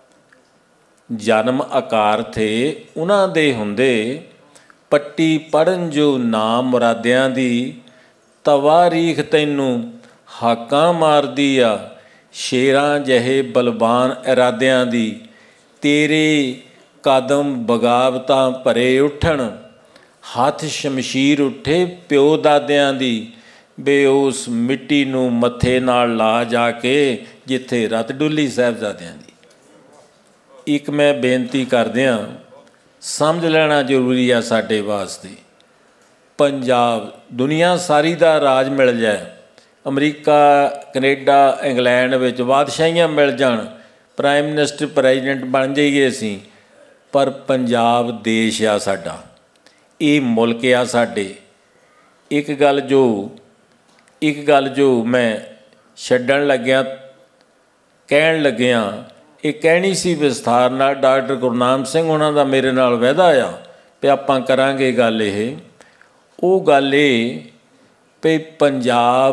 Speaker 2: ਜਨਮ ਆਕਾਰ ਥੇ ਉਹਨਾਂ ਦੇ ਹੁੰਦੇ, ਪੱਟੀ ਪੜ੍ਹਨ ਜੋ ਨਾ ਮੁਰਾਦਿਆਂ ਦੀ, ਤਵਾਰੀਖ ਤੈਨੂੰ ਹਾਕਾਂ ਮਾਰਦੀ ਆ ਸ਼ੇਰਾਂ ਜਿਹੇ ਬਲਵਾਨ ਇਰਾਦਿਆਂ ਦੀ। ਤੇਰੇ ਕਦਮ ਬਗਾਵਤਾਂ ਭਰੇ ਉੱਠਣ, ਹੱਥ ਸ਼ਮਸ਼ੀਰ ਉੱਠੇ ਪਿਓ ਦਾਦਿਆਂ ਦੀ, ਬੇ ਉਸ ਮਿੱਟੀ ਨੂੰ ਮੱਥੇ ਨਾਲ ਲਾ ਜਾ ਕੇ ਜਿੱਥੇ ਰਤ ਡੁੱਲੀ ਸਾਹਿਬਜ਼ਾਦਿਆਂ ਦੀ। ਇੱਕ ਮੈਂ ਬੇਨਤੀ ਕਰਦਿਆਂ ਸਮਝ ਲੈਣਾ ਜ਼ਰੂਰੀ ਆ ਸਾਡੇ ਵਾਸਤੇ, ਪੰਜਾਬ ਦੁਨੀਆ ਸਾਰੀ ਦਾ ਰਾਜ ਮਿਲ ਜਾਏ, ਅਮਰੀਕਾ ਕਨੇਡਾ ਇੰਗਲੈਂਡ ਵਿੱਚ ਬਾਦਸ਼ਾਹੀਆਂ ਮਿਲ ਜਾਣ, ਪ੍ਰਾਈਮ ਮਿਨਿਸਟਰ ਪ੍ਰੈਜ਼ੀਡੈਂਟ ਬਣ ਜਾਈਏ ਅਸੀਂ, ਪਰ ਪੰਜਾਬ ਦੇਸ਼ ਆ ਸਾਡਾ, ਇਹ ਮੁਲਕ ਆ ਸਾਡੇ। ਇੱਕ ਗੱਲ ਜੋ ਇੱਕ ਗੱਲ ਜੋ ਮੈਂ ਛੱਡਣ ਲੱਗਿਆ ਕਹਿਣ ਲੱਗਿਆ, ਇਹ ਕਹਿਣੀ ਸੀ ਵਿਸਥਾਰ ਨਾਲ। ਡਾਕਟਰ ਗੁਰਨਾਮ ਸਿੰਘ ਉਹਨਾਂ ਦਾ ਮੇਰੇ ਨਾਲ ਵਾਅਦਾ ਆ ਵੀ ਆਪਾਂ ਕਰਾਂਗੇ ਗੱਲ। ਇਹ ਉਹ ਗੱਲ ਇਹ ਵੀ ਪੰਜਾਬ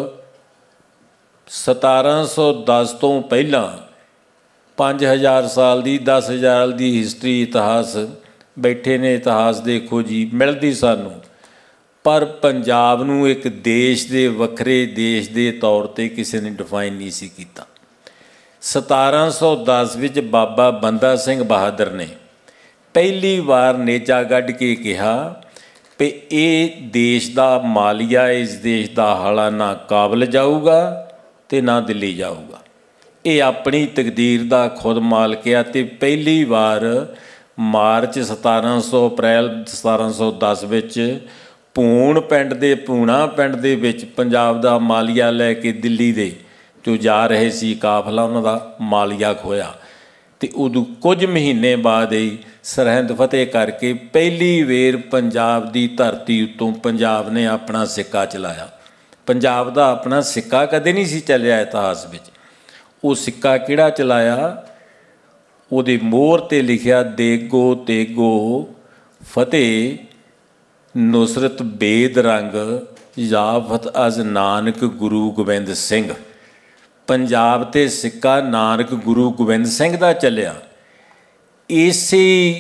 Speaker 2: ਸਤਾਰਾਂ ਸੌ ਦਸ ਤੋਂ ਪਹਿਲਾਂ ਪੰਜ ਹਜ਼ਾਰ ਸਾਲ ਦੀ ਦਸ ਹਜ਼ਾਰ ਦੀ ਹਿਸਟਰੀ ਇਤਿਹਾਸ ਬੈਠੇ ਨੇ, ਇਤਿਹਾਸ ਦੇਖੋ ਜੀ ਮਿਲਦੀ ਸਾਨੂੰ, ਪਰ ਪੰਜਾਬ ਨੂੰ ਇੱਕ ਦੇਸ਼ ਦੇ ਵੱਖਰੇ ਦੇਸ਼ ਦੇ ਤੌਰ 'ਤੇ ਕਿਸੇ ਨੇ ਡਿਫਾਈਨ ਨਹੀਂ ਸੀ ਕੀਤਾ। ਸਤਾਰਾਂ ਸੌ ਦਸ ਵਿੱਚ ਬਾਬਾ ਬੰਦਾ ਸਿੰਘ ਬਹਾਦਰ ਨੇ ਪਹਿਲੀ ਵਾਰ ਨੇਜਾ ਕੱਢ ਕੇ ਕਿਹਾ ਵੀ ਇਹ ਦੇਸ਼ ਦਾ ਮਾਲੀਆ, ਇਸ ਦੇਸ਼ ਦਾ ਹਾਲਾ ਨਾ ਕਾਬਲ ਜਾਊਗਾ ਅਤੇ ਨਾ ਦਿੱਲੀ ਜਾਊਗਾ, ਇਹ ਆਪਣੀ ਤਕਦੀਰ ਦਾ ਖੁਦ ਮਾਲਕ ਆ। ਅਤੇ ਪਹਿਲੀ ਵਾਰ ਮਾਰਚ ਸਤਾਰਾਂ ਸੌ ਅਪ੍ਰੈਲ ਸਤਾਰਾਂ ਸੌ ਦਸ ਵਿੱਚ ਭੂਣ ਪਿੰਡ ਦੇ ਭੂਣਾ ਪਿੰਡ ਦੇ ਵਿੱਚ ਪੰਜਾਬ ਦਾ ਮਾਲੀਆ ਲੈ ਕੇ ਦਿੱਲੀ ਦੇ ਜੋ ਜਾ ਰਹੇ ਸੀ ਕਾਫਲਾ, ਉਹਨਾਂ ਦਾ ਮਾਲੀਆ ਖੋਇਆ। ਅਤੇ ਉਦੋਂ ਕੁਝ ਮਹੀਨੇ ਬਾਅਦ ਹੀ ਸਰਹਿੰਦ ਫਤਿਹ ਕਰਕੇ ਪਹਿਲੀ ਵੇਰ ਪੰਜਾਬ ਦੀ ਧਰਤੀ ਉੱਤੋਂ ਪੰਜਾਬ ਨੇ ਆਪਣਾ ਸਿੱਕਾ ਚਲਾਇਆ। ਪੰਜਾਬ ਦਾ ਆਪਣਾ ਸਿੱਕਾ ਕਦੇ ਨਹੀਂ ਸੀ ਚੱਲਿਆ ਇਤਿਹਾਸ ਵਿੱਚ। ਉਹ ਸਿੱਕਾ ਕਿਹੜਾ ਚਲਾਇਆ? ਉਹਦੇ ਮੋਹਰ 'ਤੇ ਲਿਖਿਆ ਦੇਗੋ ਤੇਗੋ ਫਤਿਹ ਨੁਸਰਤ ਬੇਦ ਰੰਗ ਯਾਫਤ ਅਜ਼ ਨਾਨਕ ਗੁਰੂ ਗੋਬਿੰਦ ਸਿੰਘ। ਪੰਜਾਬ 'ਤੇ ਸਿੱਕਾ ਨਾਨਕ ਗੁਰੂ ਗੋਬਿੰਦ ਸਿੰਘ ਦਾ ਚੱਲਿਆ। ਇਸੇ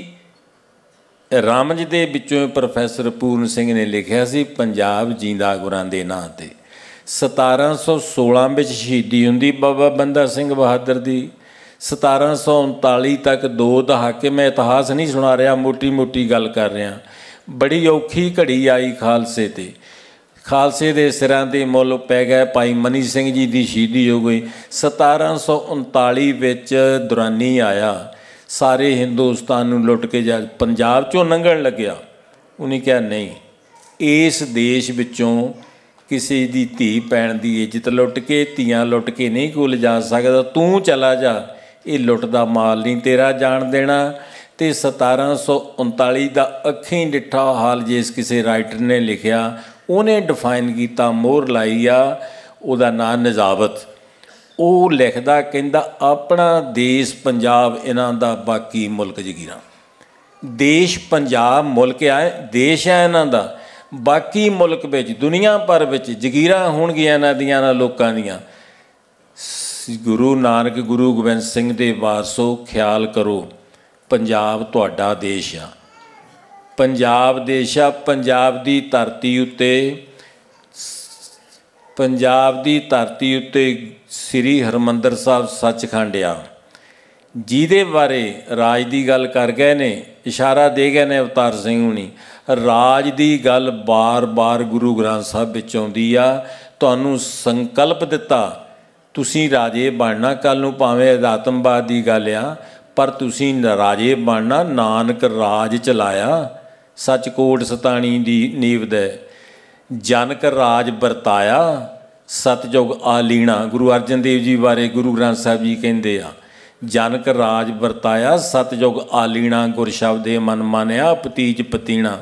Speaker 2: ਰਮਜ ਦੇ ਵਿੱਚੋਂ ਪ੍ਰੋਫੈਸਰ ਪੂਰਨ ਸਿੰਘ ਨੇ ਲਿਖਿਆ ਸੀ ਪੰਜਾਬ ਜੀਂਦਾ ਗੁਰਾਂ ਦੇ ਨਾਂ 'ਤੇ। ਸਤਾਰਾਂ ਸੌ ਸੋਲਾਂ ਵਿੱਚ ਸ਼ਹੀਦੀ ਹੁੰਦੀ ਬਾਬਾ ਬੰਦਾ ਸਿੰਘ ਬਹਾਦਰ ਦੀ। ਸਤਾਰਾਂ ਸੌ ਉਨਤਾਲੀ ਤੱਕ ਦੋ ਦਹਾਕੇ, ਮੈਂ ਇਤਿਹਾਸ ਨਹੀਂ ਸੁਣਾ ਰਿਹਾ, ਮੋਟੀ ਮੋਟੀ ਗੱਲ ਕਰ ਰਿਹਾ। ਬੜੀ ਔਖੀ ਘੜੀ ਆਈ ਖਾਲਸੇ 'ਤੇ। ਖਾਲਸੇ ਦੇ ਸਿਰਾਂ 'ਤੇ ਮੁੱਲ ਪੈ ਗਏ। ਭਾਈ ਮਨੀ ਸਿੰਘ ਜੀ ਦੀ ਸ਼ਹੀਦੀ ਹੋ ਗਈ। ਸਤਾਰਾਂ ਸੌ ਉਨਤਾਲੀ ਵਿੱਚ ਦੁਰਾਨੀ ਆਇਆ, ਸਾਰੇ ਹਿੰਦੁਸਤਾਨ ਨੂੰ ਲੁੱਟ ਕੇ ਜਾ ਪੰਜਾਬ 'ਚੋਂ ਲੰਘਣ ਲੱਗਿਆ। ਉਹਨੇ ਕਿਹਾ ਨਹੀਂ, ਇਸ ਦੇਸ਼ ਵਿੱਚੋਂ ਕਿਸੇ ਦੀ ਧੀ ਭੈਣ ਦੀ ਇੱਜ਼ਤ ਲੁੱਟ ਕੇ, ਧੀਆਂ ਲੁੱਟ ਕੇ ਨਹੀਂ ਕੋਈ ਲਿਜਾ ਸਕਦਾ। ਤੂੰ ਚਲਾ ਜਾ, ਇਹ ਲੁੱਟ ਦਾ ਮਾਲ ਨਹੀਂ ਤੇਰਾ ਜਾਣ ਦੇਣਾ। ਅਤੇ ਸਤਾਰਾਂ ਸੌ ਉਨਤਾਲੀ ਦਾ ਅੱਖੀਂ ਡਿੱਠਾ ਹਾਲ ਜਿਸ ਕਿਸੇ ਰਾਈਟਰ ਨੇ ਲਿਖਿਆ, ਉਹਨੇ ਡਿਫਾਈਨ ਕੀਤਾ, ਮੋਹਰ ਲਾਈ ਆ, ਉਹਦਾ ਨਾਂ ਨਜ਼ਾਬਤ। ਉਹ ਲਿਖਦਾ, ਕਹਿੰਦਾ ਆਪਣਾ ਦੇਸ਼ ਪੰਜਾਬ ਇਹਨਾਂ ਦਾ, ਬਾਕੀ ਮੁਲਕ ਜਗੀਰਾਂ। ਦੇਸ਼ ਪੰਜਾਬ ਮੁਲਕ ਆ, ਦੇਸ਼ ਆ ਇਹਨਾਂ ਦਾ, ਬਾਕੀ ਮੁਲਕ ਵਿੱਚ ਦੁਨੀਆ ਭਰ ਵਿੱਚ ਜਗੀਰਾਂ ਹੋਣਗੀਆਂ ਇਹਨਾਂ ਦੀਆਂ, ਇਹਨਾਂ ਲੋਕਾਂ ਦੀਆਂ। ਗੁਰੂ ਨਾਨਕ ਗੁਰੂ ਗੋਬਿੰਦ ਸਿੰਘ ਦੇ ਵਾਰਸੋ, ਖਿਆਲ ਕਰੋ, ਪੰਜਾਬ ਤੁਹਾਡਾ ਦੇਸ਼ ਆ, ਪੰਜਾਬ ਦੇਸ਼ ਆ। ਪੰਜਾਬ ਦੀ ਧਰਤੀ ਉੱਤੇ, ਪੰਜਾਬ ਦੀ ਧਰਤੀ ਉੱਤੇ ਸ੍ਰੀ ਹਰਿਮੰਦਰ ਸਾਹਿਬ ਸੱਚਖੰਡ ਆ, ਜਿਹਦੇ ਬਾਰੇ ਰਾਜ ਦੀ ਗੱਲ ਕਰ ਗਏ ਨੇ, ਇਸ਼ਾਰਾ ਦੇ ਗਏ ਨੇ ਅਵਤਾਰ ਸਿੰਘ ਹੁਣੀ। ਰਾਜ ਦੀ ਗੱਲ ਬਾਰ ਬਾਰ ਗੁਰੂ ਗ੍ਰੰਥ ਸਾਹਿਬ ਵਿੱਚ ਆਉਂਦੀ ਆ। ਤੁਹਾਨੂੰ ਸੰਕਲਪ ਦਿੱਤਾ ਤੁਸੀਂ ਰਾਜੇ ਬਣਨਾ, ਕੱਲ੍ਹ ਨੂੰ ਭਾਵੇਂ ਅਧਿਆਤਮਵਾਦ ਦੀ ਗੱਲ ਆ, ਪਰ ਤੁਸੀਂ ਰਾਜੇ ਬਣਨਾ। ਨਾਨਕ ਰਾਜ ਚਲਾਇਆ, ਸੱਚਕੋਟ ਸਤਾਣੀ ਦੀ ਨੀਵ ਦੇ। ਜਨਕ ਰਾਜ ਵਰਤਾਇਆ, ਸਤਜੁਗ ਆਲੀਣਾ। ਗੁਰੂ ਅਰਜਨ ਦੇਵ ਜੀ ਬਾਰੇ ਗੁਰੂ ਗ੍ਰੰਥ ਸਾਹਿਬ ਜੀ ਕਹਿੰਦੇ ਆ, ਜਨਕ ਰਾਜ ਵਰਤਾਇਆ, ਸਤਜੁਗ ਆਲੀਣਾ। ਗੁਰ ਸ਼ਬਦੇ ਮਨ ਮਾਨਿਆ, ਪਤੀਜ ਪਤੀਣਾ।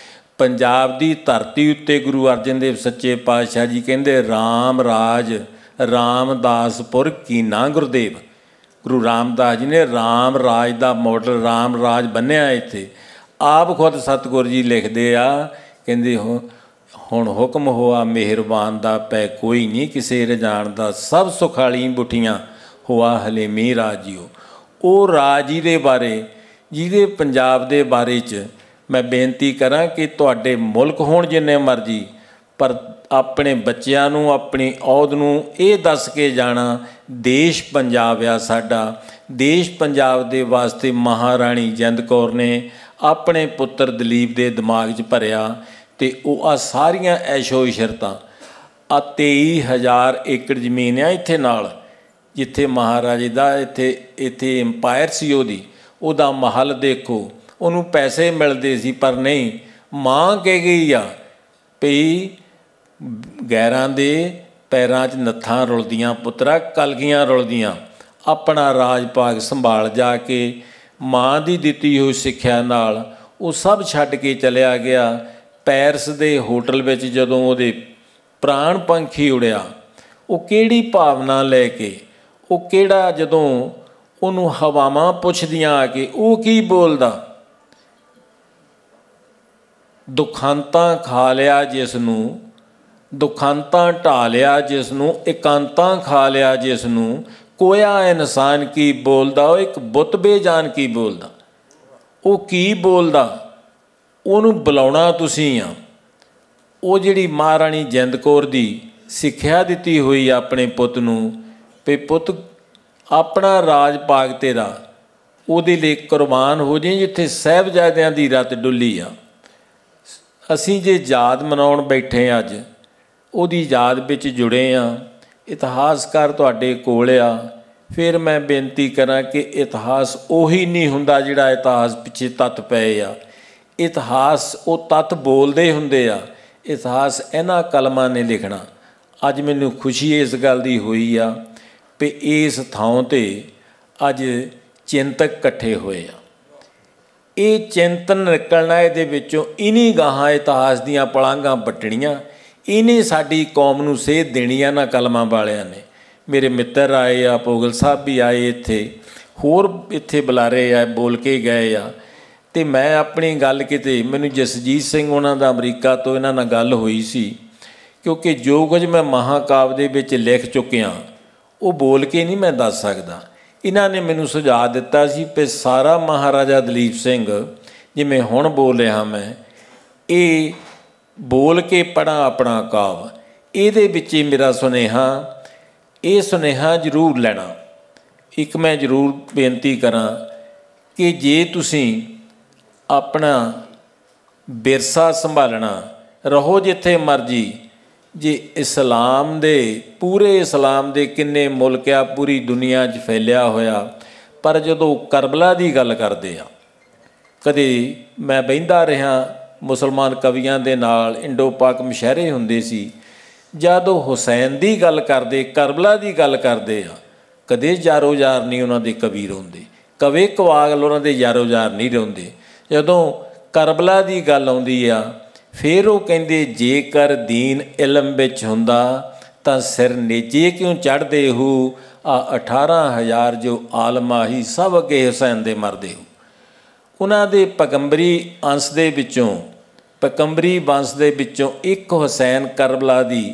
Speaker 2: ਪੰਜਾਬ ਦੀ ਧਰਤੀ ਉੱਤੇ ਗੁਰੂ ਅਰਜਨ ਦੇਵ ਸੱਚੇ ਪਾਤਸ਼ਾਹ ਜੀ ਕਹਿੰਦੇ, ਰਾਮ ਰਾਜ ਰਾਮਦਾਸਪੁਰ ਕੀਨਾ ਗੁਰਦੇਵ। ਗੁਰੂ ਰਾਮਦਾਸ ਜੀ ਨੇ ਰਾਮ ਰਾਜ ਦਾ ਮਾਡਲ, ਰਾਮ ਰਾਜ ਬੰਨਿਆ ਇੱਥੇ। ਆਪ ਖੁਦ ਸਤਿਗੁਰ ਜੀ ਲਿਖਦੇ ਆ, ਕਹਿੰਦੇ ਹੋ ਹੁਣ ਹੁਕਮ ਹੋਆ ਮਿਹਰਬਾਨ ਦਾ, ਪੈ ਕੋਈ ਨਹੀਂ ਕਿਸੇ ਰਜਾਨ ਦਾ। ਸਭ ਸੁਖਾਲੀ ਬੁੱਠੀਆਂ ਹੋਆ ਹਲੇਮੀ ਰਾਜਿਓ। ਉਹ ਰਾਜ ਜੀ ਦੇ ਬਾਰੇ, ਜਿਹਦੇ ਪੰਜਾਬ ਦੇ ਬਾਰੇ 'ਚ ਮੈਂ ਬੇਨਤੀ ਕਰਾਂ ਕਿ ਤੁਹਾਡੇ ਮੁਲਕ ਹੋਣ ਜਿੰਨੇ ਮਰਜ਼ੀ, ਪਰ ਆਪਣੇ ਬੱਚਿਆਂ ਨੂੰ, ਆਪਣੀ ਔਧ ਨੂੰ ਇਹ ਦੱਸ ਕੇ ਜਾਣਾ, ਦੇਸ਼ ਪੰਜਾਬ ਆ ਸਾਡਾ। ਦੇਸ਼ ਪੰਜਾਬ ਦੇ ਵਾਸਤੇ ਮਹਾਰਾਣੀ ਜਿੰਦ ਕੌਰ ਨੇ ਆਪਣੇ ਪੁੱਤਰ ਦਲੀਪ ਦੇ ਦਿਮਾਗ 'ਚ ਭਰਿਆ, ਅਤੇ ਉਹ ਆ ਸਾਰੀਆਂ ਐਸ਼ੋ ਇਸ਼ਰਤਾਂ। ਆ ਤੇਈ ਹਜ਼ਾਰ ਏਕੜ ਜ਼ਮੀਨ ਆ ਇੱਥੇ ਨਾਲ, ਜਿੱਥੇ ਮਹਾਰਾਜੇ ਦਾ ਇੱਥੇ ਇੱਥੇ ਇੰਪਾਇਰ ਸੀ ਉਹਦੀ, ਉਹਦਾ ਮਹੱਲ ਦੇਖੋ। ਉਹਨੂੰ ਪੈਸੇ ਮਿਲਦੇ ਸੀ, ਪਰ ਨਹੀਂ, ਮਾਂ ਕਹਿ ਗਈ ਆ ਪਈ ਗੈਰਾਂ ਦੇ ਪੈਰਾਂ 'ਚ ਨੱਥਾਂ ਰੁਲਦੀਆਂ, ਪੁੱਤਰਾ ਕਲਗੀਆਂ ਰੁਲਦੀਆਂ। ਆਪਣਾ ਰਾਜ ਭਾਗ ਸੰਭਾਲ ਜਾ ਕੇ ਮਾਂ ਦੀ ਦਿੱਤੀ ਹੋਈ ਸਿੱਖਿਆ ਨਾਲ ਉਹ ਸਭ ਛੱਡ ਕੇ ਚਲਿਆ ਗਿਆ। ਪੈਰਿਸ ਦੇ ਹੋਟਲ ਵਿੱਚ ਜਦੋਂ ਉਹਦੇ ਪ੍ਰਾਣ ਪੰਖੀ ਉੜਿਆ, ਉਹ ਕਿਹੜੀ ਭਾਵਨਾ ਲੈ ਕੇ, ਉਹ ਕਿਹੜਾ, ਜਦੋਂ ਉਹਨੂੰ ਹਵਾਵਾਂ ਪੁੱਛਦੀਆਂ ਆ ਕੇ, ਉਹ ਕੀ ਬੋਲਦਾ? ਦੁਖਾਂਤਾਂ ਖਾ ਲਿਆ ਜਿਸ ਨੂੰ, ਦੁਖਾਂਤਾਂ ਢਾ ਲਿਆ ਜਿਸ ਨੂੰ, ਇਕਾਂਤਾਂ ਖਾ ਲਿਆ ਜਿਸ ਨੂੰ, ਕੋਇਆ ਇਨਸਾਨ ਕੀ ਬੋਲਦਾ? ਉਹ ਇੱਕ ਬੁੱਤ ਬੇਜਾਨ ਕੀ ਬੋਲਦਾ? ਉਹ ਕੀ ਬੋਲਦਾ? ਉਹਨੂੰ ਬੁਲਾਉਣਾ ਤੁਸੀਂ ਆ। ਉਹ ਜਿਹੜੀ ਮਹਾਰਾਣੀ ਜਿੰਦ ਕੌਰ ਦੀ ਸਿੱਖਿਆ ਦਿੱਤੀ ਹੋਈ ਆਪਣੇ ਪੁੱਤ ਨੂੰ, ਵੀ ਪੁੱਤ ਆਪਣਾ ਰਾਜ ਭਾਗ ਤੇਰਾ, ਉਹਦੇ ਲਈ ਕੁਰਬਾਨ ਹੋ ਜਾਏ, ਜਿੱਥੇ ਸਾਹਿਬਜ਼ਾਦਿਆਂ ਦੀ ਰਤ ਡੁੱਲੀ ਆ। ਅਸੀਂ ਜੇ ਯਾਦ ਮਨਾਉਣ ਬੈਠੇ ਅੱਜ, ਉਹਦੀ ਯਾਦ ਵਿੱਚ ਜੁੜੇ ਹਾਂ। ਇਤਿਹਾਸਕਾਰ ਤੁਹਾਡੇ ਕੋਲ ਆ, फिर मैं बेनती करा कि इतिहास उही नहीं हुंदा जिहड़ा इतिहास पिछे तत्त पए आ। इतिहास वो तत्त बोलदे हुंदे आ, इतिहास इन्हां कलमां ने लिखना। अज मैनूं खुशी इस गल दी होई आ भी इस थां ते अज चिंतक इकट्ठे होए आ। ये चिंतन निकलना इहदे विचों, इन्हीं गाहां इतिहास दीआं पलांघां पट्टणीਆਂ, इन्हीं साडी कौम नूं सेध देणी आ ना कलमां वालिआं ने। मेरे मित्र आए आ, भोगल साहब भी आए, इत्थे होर इत्थे बुलारे आ, बोल के गए आ। तो मैं अपनी गल किते मैनूं जसजीत सिंह उन्हां दा अमरीका तो इन्हां नाल गल होई सी, क्योंकि जो कुछ मैं महाकाव्य दे विच लिख चुकिया वो बोल के नहीं मैं दस सकदा। इन्हां ने मैनूं सुझाव दिता सी कि सारा महाराजा दलीप सिंह जिवें हुण बोल रहा मैं, ये बोल के पढ़ा अपना काव्य, इहदे विच मेरा सुनेहा, ये सुनेहा जरूर लेना। एक मैं जरूर बेनती करा कि जे तुसीं अपना विरसा संभालना, रहो जिथे मर्जी। जे इस्लाम दे पूरे इस्लाम दे किन्ने मुल्क आ पूरी दुनिया च फैलिया होया, पर जदों करबला की गल करते आ, कदे मैं बहिंदा रहा मुसलमान कवियां दे नाल, इंडो पाक मुशायरे हुंदे सी, जदों हुसैन की गल करते, करबला की गल करते आ, कदे जारो जार नहीं उन्हां दे कवि रोंदे, कवे कवाल उन्हां दे जारो जार नहीं रोंदे। जदों करबला की गल आउंदी आ, फिर वो कहते जेकर दीन इलम विच हुंदा तां सिर नेजे क्यों चढ़दे हो, आ अठारह हज़ार जो आलमा ही सब अगे हुसैन दे मरदे हो। उन्हां दे पैगंबरी अंश दे विचों, पैगंबरी वंश दे विचों एक हुसैन करबला दी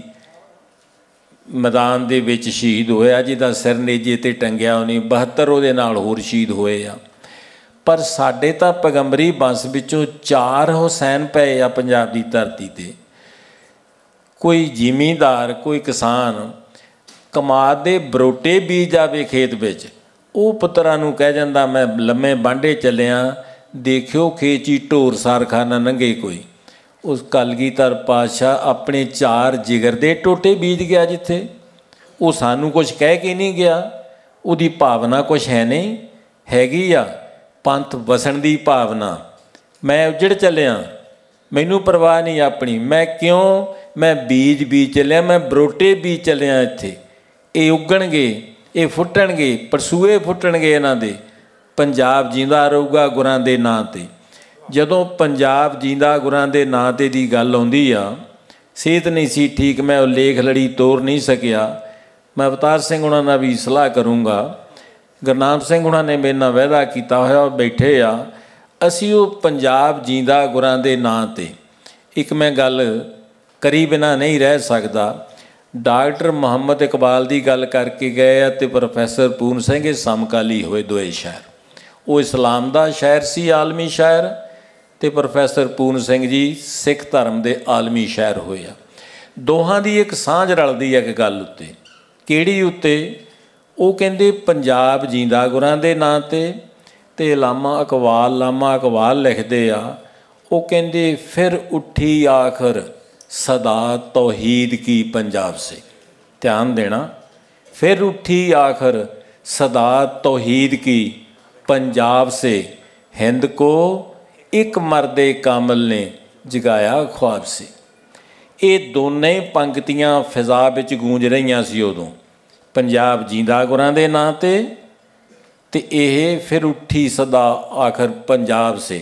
Speaker 2: मैदान दे विच शहीद होया, जिहदा सिर नेजे ते टंगिया उन्हें बहत्तर उहदे नाल होर शहीद होए आ। पर साडे तां पैगंबरी वंश विचों चार हुसैन पे आ पंजाब की धरती ते। कोई जिमींदार, कोई किसान कमाद दे बरोटे बीज आवे खेत विच, वो पुत्तरां नूं कह जांदा मैं लम्मे बांढे चलिया, देखियो खेत ही ढोर सार खाना नंगे कोई। उस कलगीधर पातशाह अपने चार जिगर दे टोटे बीज गया जिथे, वो सानू कुछ कह के नहीं गया, उहदी भावना कुछ है नहीं हैगी आ पंथ वसन की भावना। मैं उजड़ चलिया, मैनू परवाह नहीं अपनी, मैं क्यों, मैं बीज बीज चलिया, मैं बरोटे बीज चलिया। इत्थे ये उगणगे, ये फुੱਟਣਗੇ, परसूए फुੱਟਣਗੇ इन्हां दे, पंजाब जींदा रहूगा गुरां दे नां ते। जदों पंजाब जींदा गुरां दे नां ते दी गल आउंदी आ, सेहत नहीं सी ठीक, मैं लेख लड़ी तोड़ नहीं सकिया। मैं अवतार सिंह उन्हां नाल भी सलाह करूँगा, गुरनाम सिंह उन्हां ने मेरे नाल वायदा किया होया, बैठे आ, असी वो पंजाब जींदा गुरां दे नां ते। एक मैं गल करी बिना नहीं रह सकदा, डॉक्टर मुहम्मद इकबाल की गल करके गए तो प्रोफैसर पूर्ण सिंह समकाली होए दोए शायर। वो इस्लाम का शायर सी, आलमी शायर, तो प्रोफैसर पूर्ण सिंह जी सिख धर्म के आलमी शायर होए आ। दोहां दी एक सांझ रलदी है एक गल उत्ते, किहड़ी उत्ते, वो कहते पंजाब जींदा गुरां दे नां ते, ते लामा अकबाल लामा अकबाल लिखते आ, वो कहते फिर उठी आखर सदा तौहीद की पंजाब से। ध्यान देना, फिर उठी आखर सदा तौहीद की पंजाब से, हिंद को एक मर्दे कामल ने जगाया ख्वाब से। ये दोनों पंक्तियां फिजा विच गूंज रही सी उदों, पंजाब जींदा गुरां दे नां ते, ते ये फिर उठी सदा आखर पंजाब से।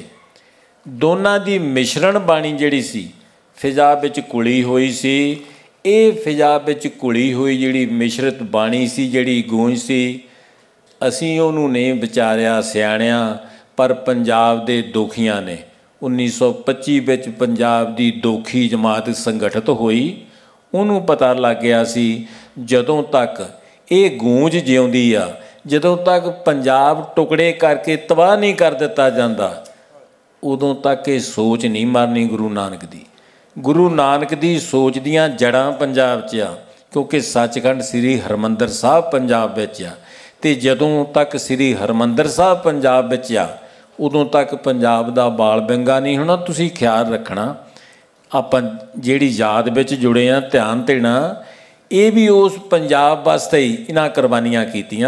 Speaker 2: दोनों की मिश्रण बाणी जिहड़ी सी फिजा विच कुली हुई सी। ये फिजा विच कुली हुई जिहड़ी मिश्रित बाणी सी, जिहड़ी गूंज सी, असीं उहनूं नहीं विचारिया सियाणिया, पर पंजाब दे दोखियां ने। उन्नीस सौ पच्ची विच पंजाब की दोखी जमात संगठित हुई, उन्होंने पता लग गया सी जदों तक ये गूंज जिउंदी आ, जदों तक पंजाब टुकड़े करके तबाह नहीं कर दिता जाता, उदों तक ये सोच नहीं मरनी गुरु नानक दी। गुरु नानक दी सोच दियां जड़ां पंजाब च आ, क्योंकि सचखंड श्री हरमंदर साहब पंजाब विच आ, ते जदों तक श्री हरमंदर साहब पंजाब विच आ, उदों तक पंजाब दा बाल बंगा नहीं होना। तुसीं ख्याल रखना, आपां जिहड़ी याद विच जुड़े आ, ध्यान देना, ये भी उस पंजाब वास्ते ही इन्हां कुर्बानियां कीतियां।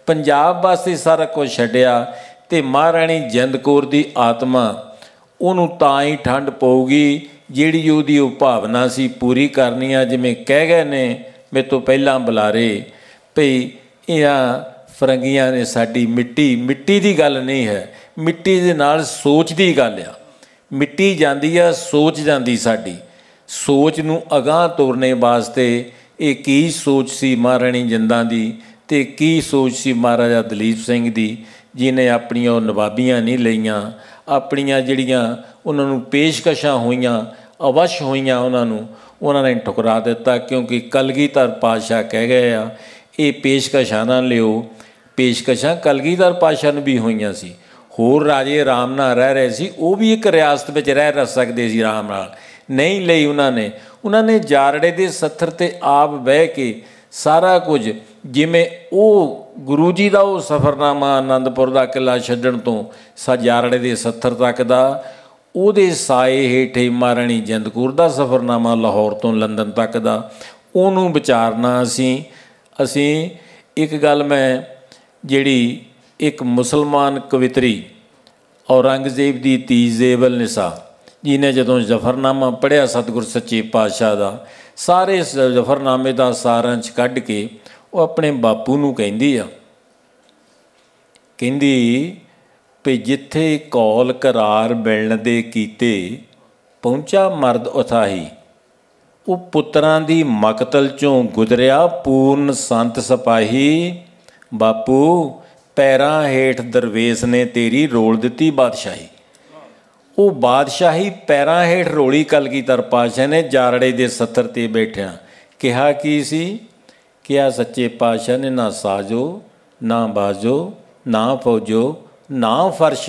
Speaker 2: पंजाब वास्ते सारा कुछ छड्डिया ते महाराणी जिंद कौर दी आत्मा उहनूं तां ही ठंड पऊगी जिहड़ी उहदी ओह भावना सी पूरी करनी आ। जिवें कह गए ने मेरे तो पहलां बुलारे भई इहां फरंगियां ने साडी मिट्टी मिट्टी दी गल नहीं है, मिट्टी दे नाल सोच दी गल आ। मिट्टी जांदी आ, सोच जांदी साडी। सोच नूं अगांह तोरने वास्ते ये की सोच सी महाराणी जिंदा दी ते की सोच सी महाराजा दलीप सिंह दी, जिन्हें अपनियां ओह नवाबियां नहीं लईआं, अपनियां जिहड़ियां उन्हां नूं पेशकशां होईआं अवश होईआं उन्हां नूं उन्हां ने ठुकरा दिता। क्योंकि कलगीधर पातशाह कह गए आ ये पेशकशां ना लिओ। पेशकशां कलगीधर पातशाह नूं भी होईआं सी, होर राजे आराम नाल रह रहे सी, वो भी एक रियासत विच रह रह सकदे सी आराम नाल, नहीं लई उन्होंने। उन्होंने जारड़े दे सत्थर ते आप बह के सारा कुछ जिमें वो गुरु जी का वो सफ़रनामा आनंदपुर का किला छड्डण तो सा जारड़े दे सत्थर तक का उहदे साए हेठे महाराणी जिंद कौर दा सफ़रनामा लाहौर तो लंदन तक का उहनूं विचारना। असी असी एक गल मैं जिहड़ी एक मुसलमान कवित्री औरंगजेब दी तीजेबल निसा जिन्हें जदों जफरनामा पढ़िया सतगुर सच्चे पातशाह का सारे जफरनामे का सारांश कढ़ के वो अपने बापू नूं कहंदी आ, कहंदी भी जिथे कौल करार मिलण दे कीते पहुंचा मर्द उथाही, वो पुत्रां दी मकतल चों गुजरिया पूर्ण संत सिपाही। बापू पैरां हेठ दरवेश ने तेरी रोल दिती बादशाही। वो बादशाही पैरां हेठ रोली कलगीधर पातशाह ने जारड़े दे सत्थर ते बैठिया। कहा की सी, कहा सच्चे पातशाह ने ना साजो ना बाजो ना फौजो ना फर्श।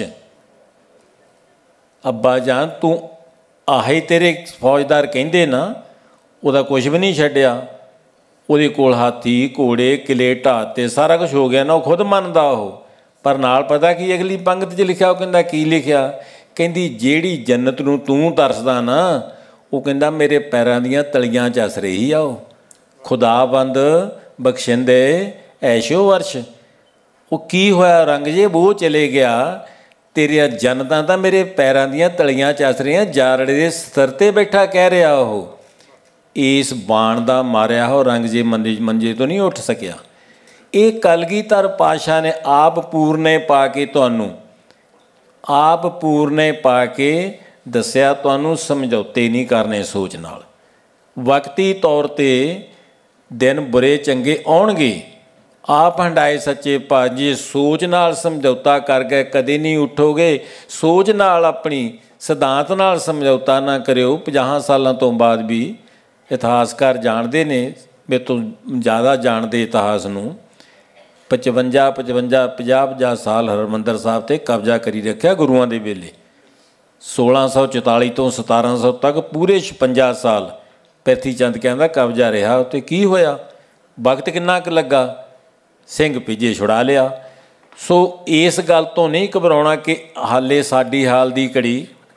Speaker 2: अब्बा जान तू आही तेरे फौजदार कहंदे ना, उहदा कुछ भी नहीं छड्डिया। उहदे कोल हाथी घोड़े किले ढाते सारा कुछ हो गया ना, वो खुद मनदा वो। पर नाल पता की अगली पंगत च लिखिया, वो कहंदा की लिखिया, कहंदी जेड़ी जन्नत नूं तूं तरसदा ना, वो कहंदा मेरे पैरां दीयां तलियां च अस रही आ। खुदाबंद बख्शिंदे ऐशो वर्ष। वो की होया औरंगजेब, वो चले गया, तेरिया जन्नतां तां मेरे पैरां दीयां तलियां च अस रही, जारड़े दे सिर ते बैठा कह रहा वो। इस बाण दा मारिया हो औरंगजेब मंजे मंजे तो नहीं उठ सकिया। ये कलगीधर पातशाह ने आप पूरने पा के तुहानूं आप पूरने पा के दस्या, तुहानूं समझौते नहीं करने सोच नाल। वक्ती तौर ते दिन बुरे चंगे आउणगे, आप हंडाए सच्चे पाजी सोच नाल समझौता कर गए कदे नहीं उठोगे। सोच नाल अपनी सिद्धांत नाल समझौता ना करियो। पचास सालों तो बाद भी इतिहासकार जानते ने, मेरे तो ज़्यादा जानते इतिहास नूं। पचवंजा पचवंजा पंजाह पंजाह साल हरमंदर साहब ते कब्जा करी रखिया गुरुआं दे वेले। सोलह सौ चौताली तो सतारह सौ तक पूरे छपंजा साल पैथी चंद कहंदा कब्जा रहा। उत्ते की होया, वक्त किन्ना क लगा, सिंह भीजे छुड़ा लिया। सो इस गल तो नहीं घबराउणा कि हाले साडी हाल दी घड़ी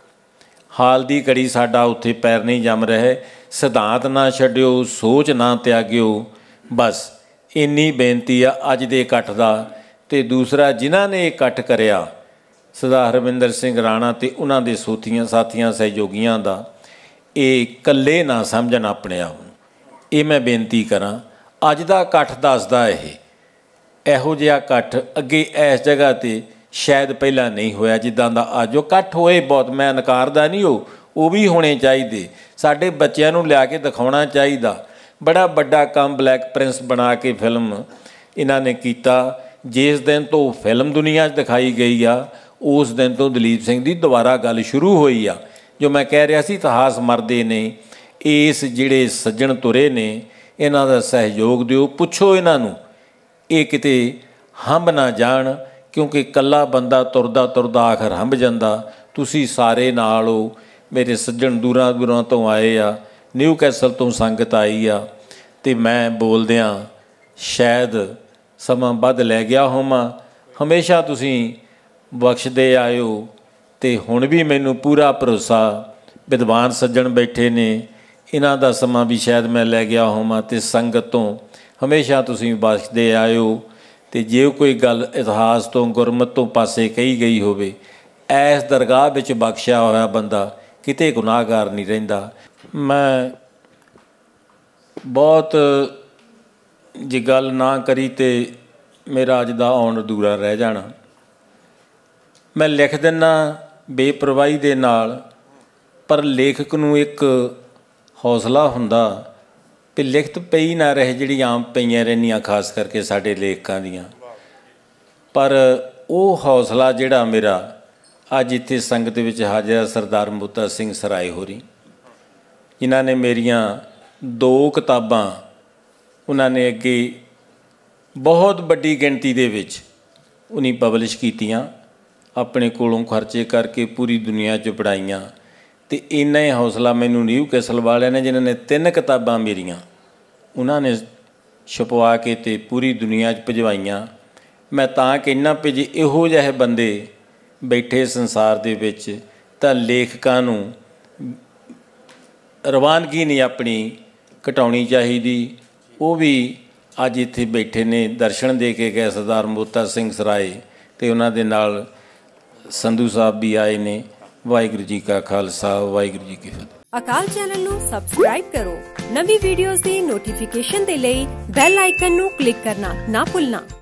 Speaker 2: हाल दी घड़ी साडा उत्थे पैर नहीं जम रहे। सिद्धांत ना छड्डिओ, सोच ना त्यागिओ। बस इन्नी बेनती आ अज दे इकट्ठ दा। ते दूसरा जिन्हां ने इकट्ठ करिया सरदार हरविंदर सिंह राणा ते उन्हां दे सोथियां साथियां सहयोगियां दा, ये कल्ले ना समझण अपने आप नूं। ये मैं बेनती करां, अज दा इकट्ठ दसदा ये इहो जिहा इकट्ठ अगे इस जगह ते शायद पहला नहीं होया जिद्दां दा अज। वो इकट्ठ होए बहुत, मैं नकारदा नहीं, हो वो भी होने चाहिए। साडे बच्चों नूं लिया के दिखाउणा चाहिए। बड़ा बड़ा काम ब्लैक प्रिंस बना के फिल्म इन्हां ने कीता। जिस दिन तो फिल्म दुनिया दिखाई गई आ, उस दिन तो दलीप सिंह की दोबारा गल शुरू हुई आ। जो मैं कह रहा सी इतिहास मरदे ने, इस जिहड़े सज्जण तुरे ने इन्हां दा सहयोग दिओ। पुछो इन्हां नूं, ये किते हंब ना जाण, क्योंकि कल्ला बंदा तुरदा तुरदा आखिर हंब जांदा। तुसीं सारे नाल हो, मेरे सज्जण दूरां दूरां तो आए आ, न्यू कैसल तो संगत आई आ। ते मैं बोलदिआं शायद समा वध लै गया होवां। हमेशा तुसीं बख्शदे आयो ते हुण भी मैनूं पूरा भरोसा, विद्वान सज्जण बैठे ने, इन्हां दा समा भी शायद मैं लै गया होवां ते संगत तो हमेशा तुसीं बख्शदे आयो। ਤੇ ਜੇ ਕੋਈ ਗੱਲ ਇਤਿਹਾਸ ਤੋਂ ਗੁਰਮਤ ਤੋਂ ਪਾਸੇ ਕਹੀ ਗਈ ਹੋਵੇ, ਐਸ ਦਰਗਾਹ ਵਿੱਚ ਬਖਸ਼ਿਆ ਹੋਇਆ ਬੰਦਾ ਕਿਤੇ ਗੁਨਾਹਗਾਰ ਨਹੀਂ ਰਹਿੰਦਾ। ਮੈਂ ਬਹੁਤ ਜੇ ਗੱਲ ਨਾ ਕਰੀ ਤੇ ਮੇਰਾ ਅੱਜ ਦਾ ਆਉਣ ਅਧੂਰਾ ਰਹਿ ਜਾਣਾ। ਮੈਂ ਲਿਖ ਦਿੰਦਾ ਬੇਪਰਵਾਹੀ ਦੇ ਨਾਲ, ਪਰ ਲੇਖਕ ਨੂੰ ਇੱਕ ਹੌਸਲਾ ਹੁੰਦਾ ਵੀ ਲਿਖਤ ਪਈ ਨਾ ਰਹੇ ਜਿਹੜੀ ਆਮ ਪਈਆਂ ਰਹਿੰਦੀਆਂ, ਖਾਸ ਕਰਕੇ ਸਾਡੇ ਲੇਖਕਾਂ ਦੀਆਂ। ਪਰ ਉਹ ਹੌਸਲਾ ਜਿਹੜਾ ਮੇਰਾ ਅੱਜ ਇੱਥੇ ਸੰਗਤ ਵਿੱਚ ਹਾਜ਼ਰ ਸਰਦਾਰ ਬੂਟਾ ਸਿੰਘ ਸਰਾਏ ਹੋਰੀ, ਜਿਨ੍ਹਾਂ ਨੇ ਮੇਰੀਆਂ ਦੋ ਕਿਤਾਬਾਂ ਉਹਨਾਂ ਨੇ ਅੱਗੇ ਬਹੁਤ ਵੱਡੀ ਗਿਣਤੀ ਦੇ ਵਿੱਚ ਉਹਨੀ ਪਬਲਿਸ਼ ਕੀਤੀਆਂ, ਆਪਣੇ ਕੋਲੋਂ ਖਰਚੇ ਕਰਕੇ ਪੂਰੀ ਦੁਨੀਆ 'ਚ ਪੜ੍ਹਾਈਆਂ। ਅਤੇ ਇੰਨਾ ਹੀ ਹੌਸਲਾ ਮੈਨੂੰ ਨਿਊ ਕੈਸਲ ਵਾਲਿਆਂ ਨੇ, ਜਿਨ੍ਹਾਂ ਨੇ ਤਿੰਨ ਕਿਤਾਬਾਂ ਮੇਰੀਆਂ ਉਹਨਾਂ ਨੇ ਛਪਵਾ ਕੇ ਅਤੇ ਪੂਰੀ ਦੁਨੀਆ 'ਚ ਭਿਜਵਾਈਆਂ। ਮੈਂ ਤਾਂ ਕਹਿੰਦਾ ਵੀ ਜੇ ਇਹੋ ਜਿਹੇ ਬੰਦੇ ਬੈਠੇ ਸੰਸਾਰ ਦੇ ਵਿੱਚ, ਤਾਂ ਲੇਖਕਾਂ ਨੂੰ ਰਵਾਨਗੀ ਨਹੀਂ ਆਪਣੀ ਘਟਾਉਣੀ ਚਾਹੀਦੀ। ਉਹ ਵੀ ਅੱਜ ਇੱਥੇ ਬੈਠੇ ਨੇ, ਦਰਸ਼ਨ ਦੇ ਕੇ ਗਏ ਸਰਦਾਰ ਬੂਟਾ ਸਿੰਘ ਸਰਾਏ, ਅਤੇ ਉਹਨਾਂ ਦੇ ਨਾਲ ਸੰਧੂ ਸਾਹਿਬ ਵੀ ਆਏ ਨੇ। ਵਾਹਿਗੁਰੂ ਜੀ ਕਾ ਖਾਲਸਾ, ਵਾਹਿਗੁਰੂ ਜੀ ਕੀ ਫਤਿਹ।
Speaker 1: ਅਕਾਲ ਚੈਨਲ ਨੂੰ ਸਬਸਕ੍ਰਾਈਬ ਕਰੋ। ਨਵੀਂ ਵੀਡੀਓਜ਼ ਦੀ ਨੋਟੀਫਿਕੇਸ਼ਨ ਦੇ ਲਈ ਬੈਲ ਆਈਕਨ ਨੂੰ ਕਲਿੱਕ ਕਰਨਾ ਨਾ ਭੁੱਲਣਾ।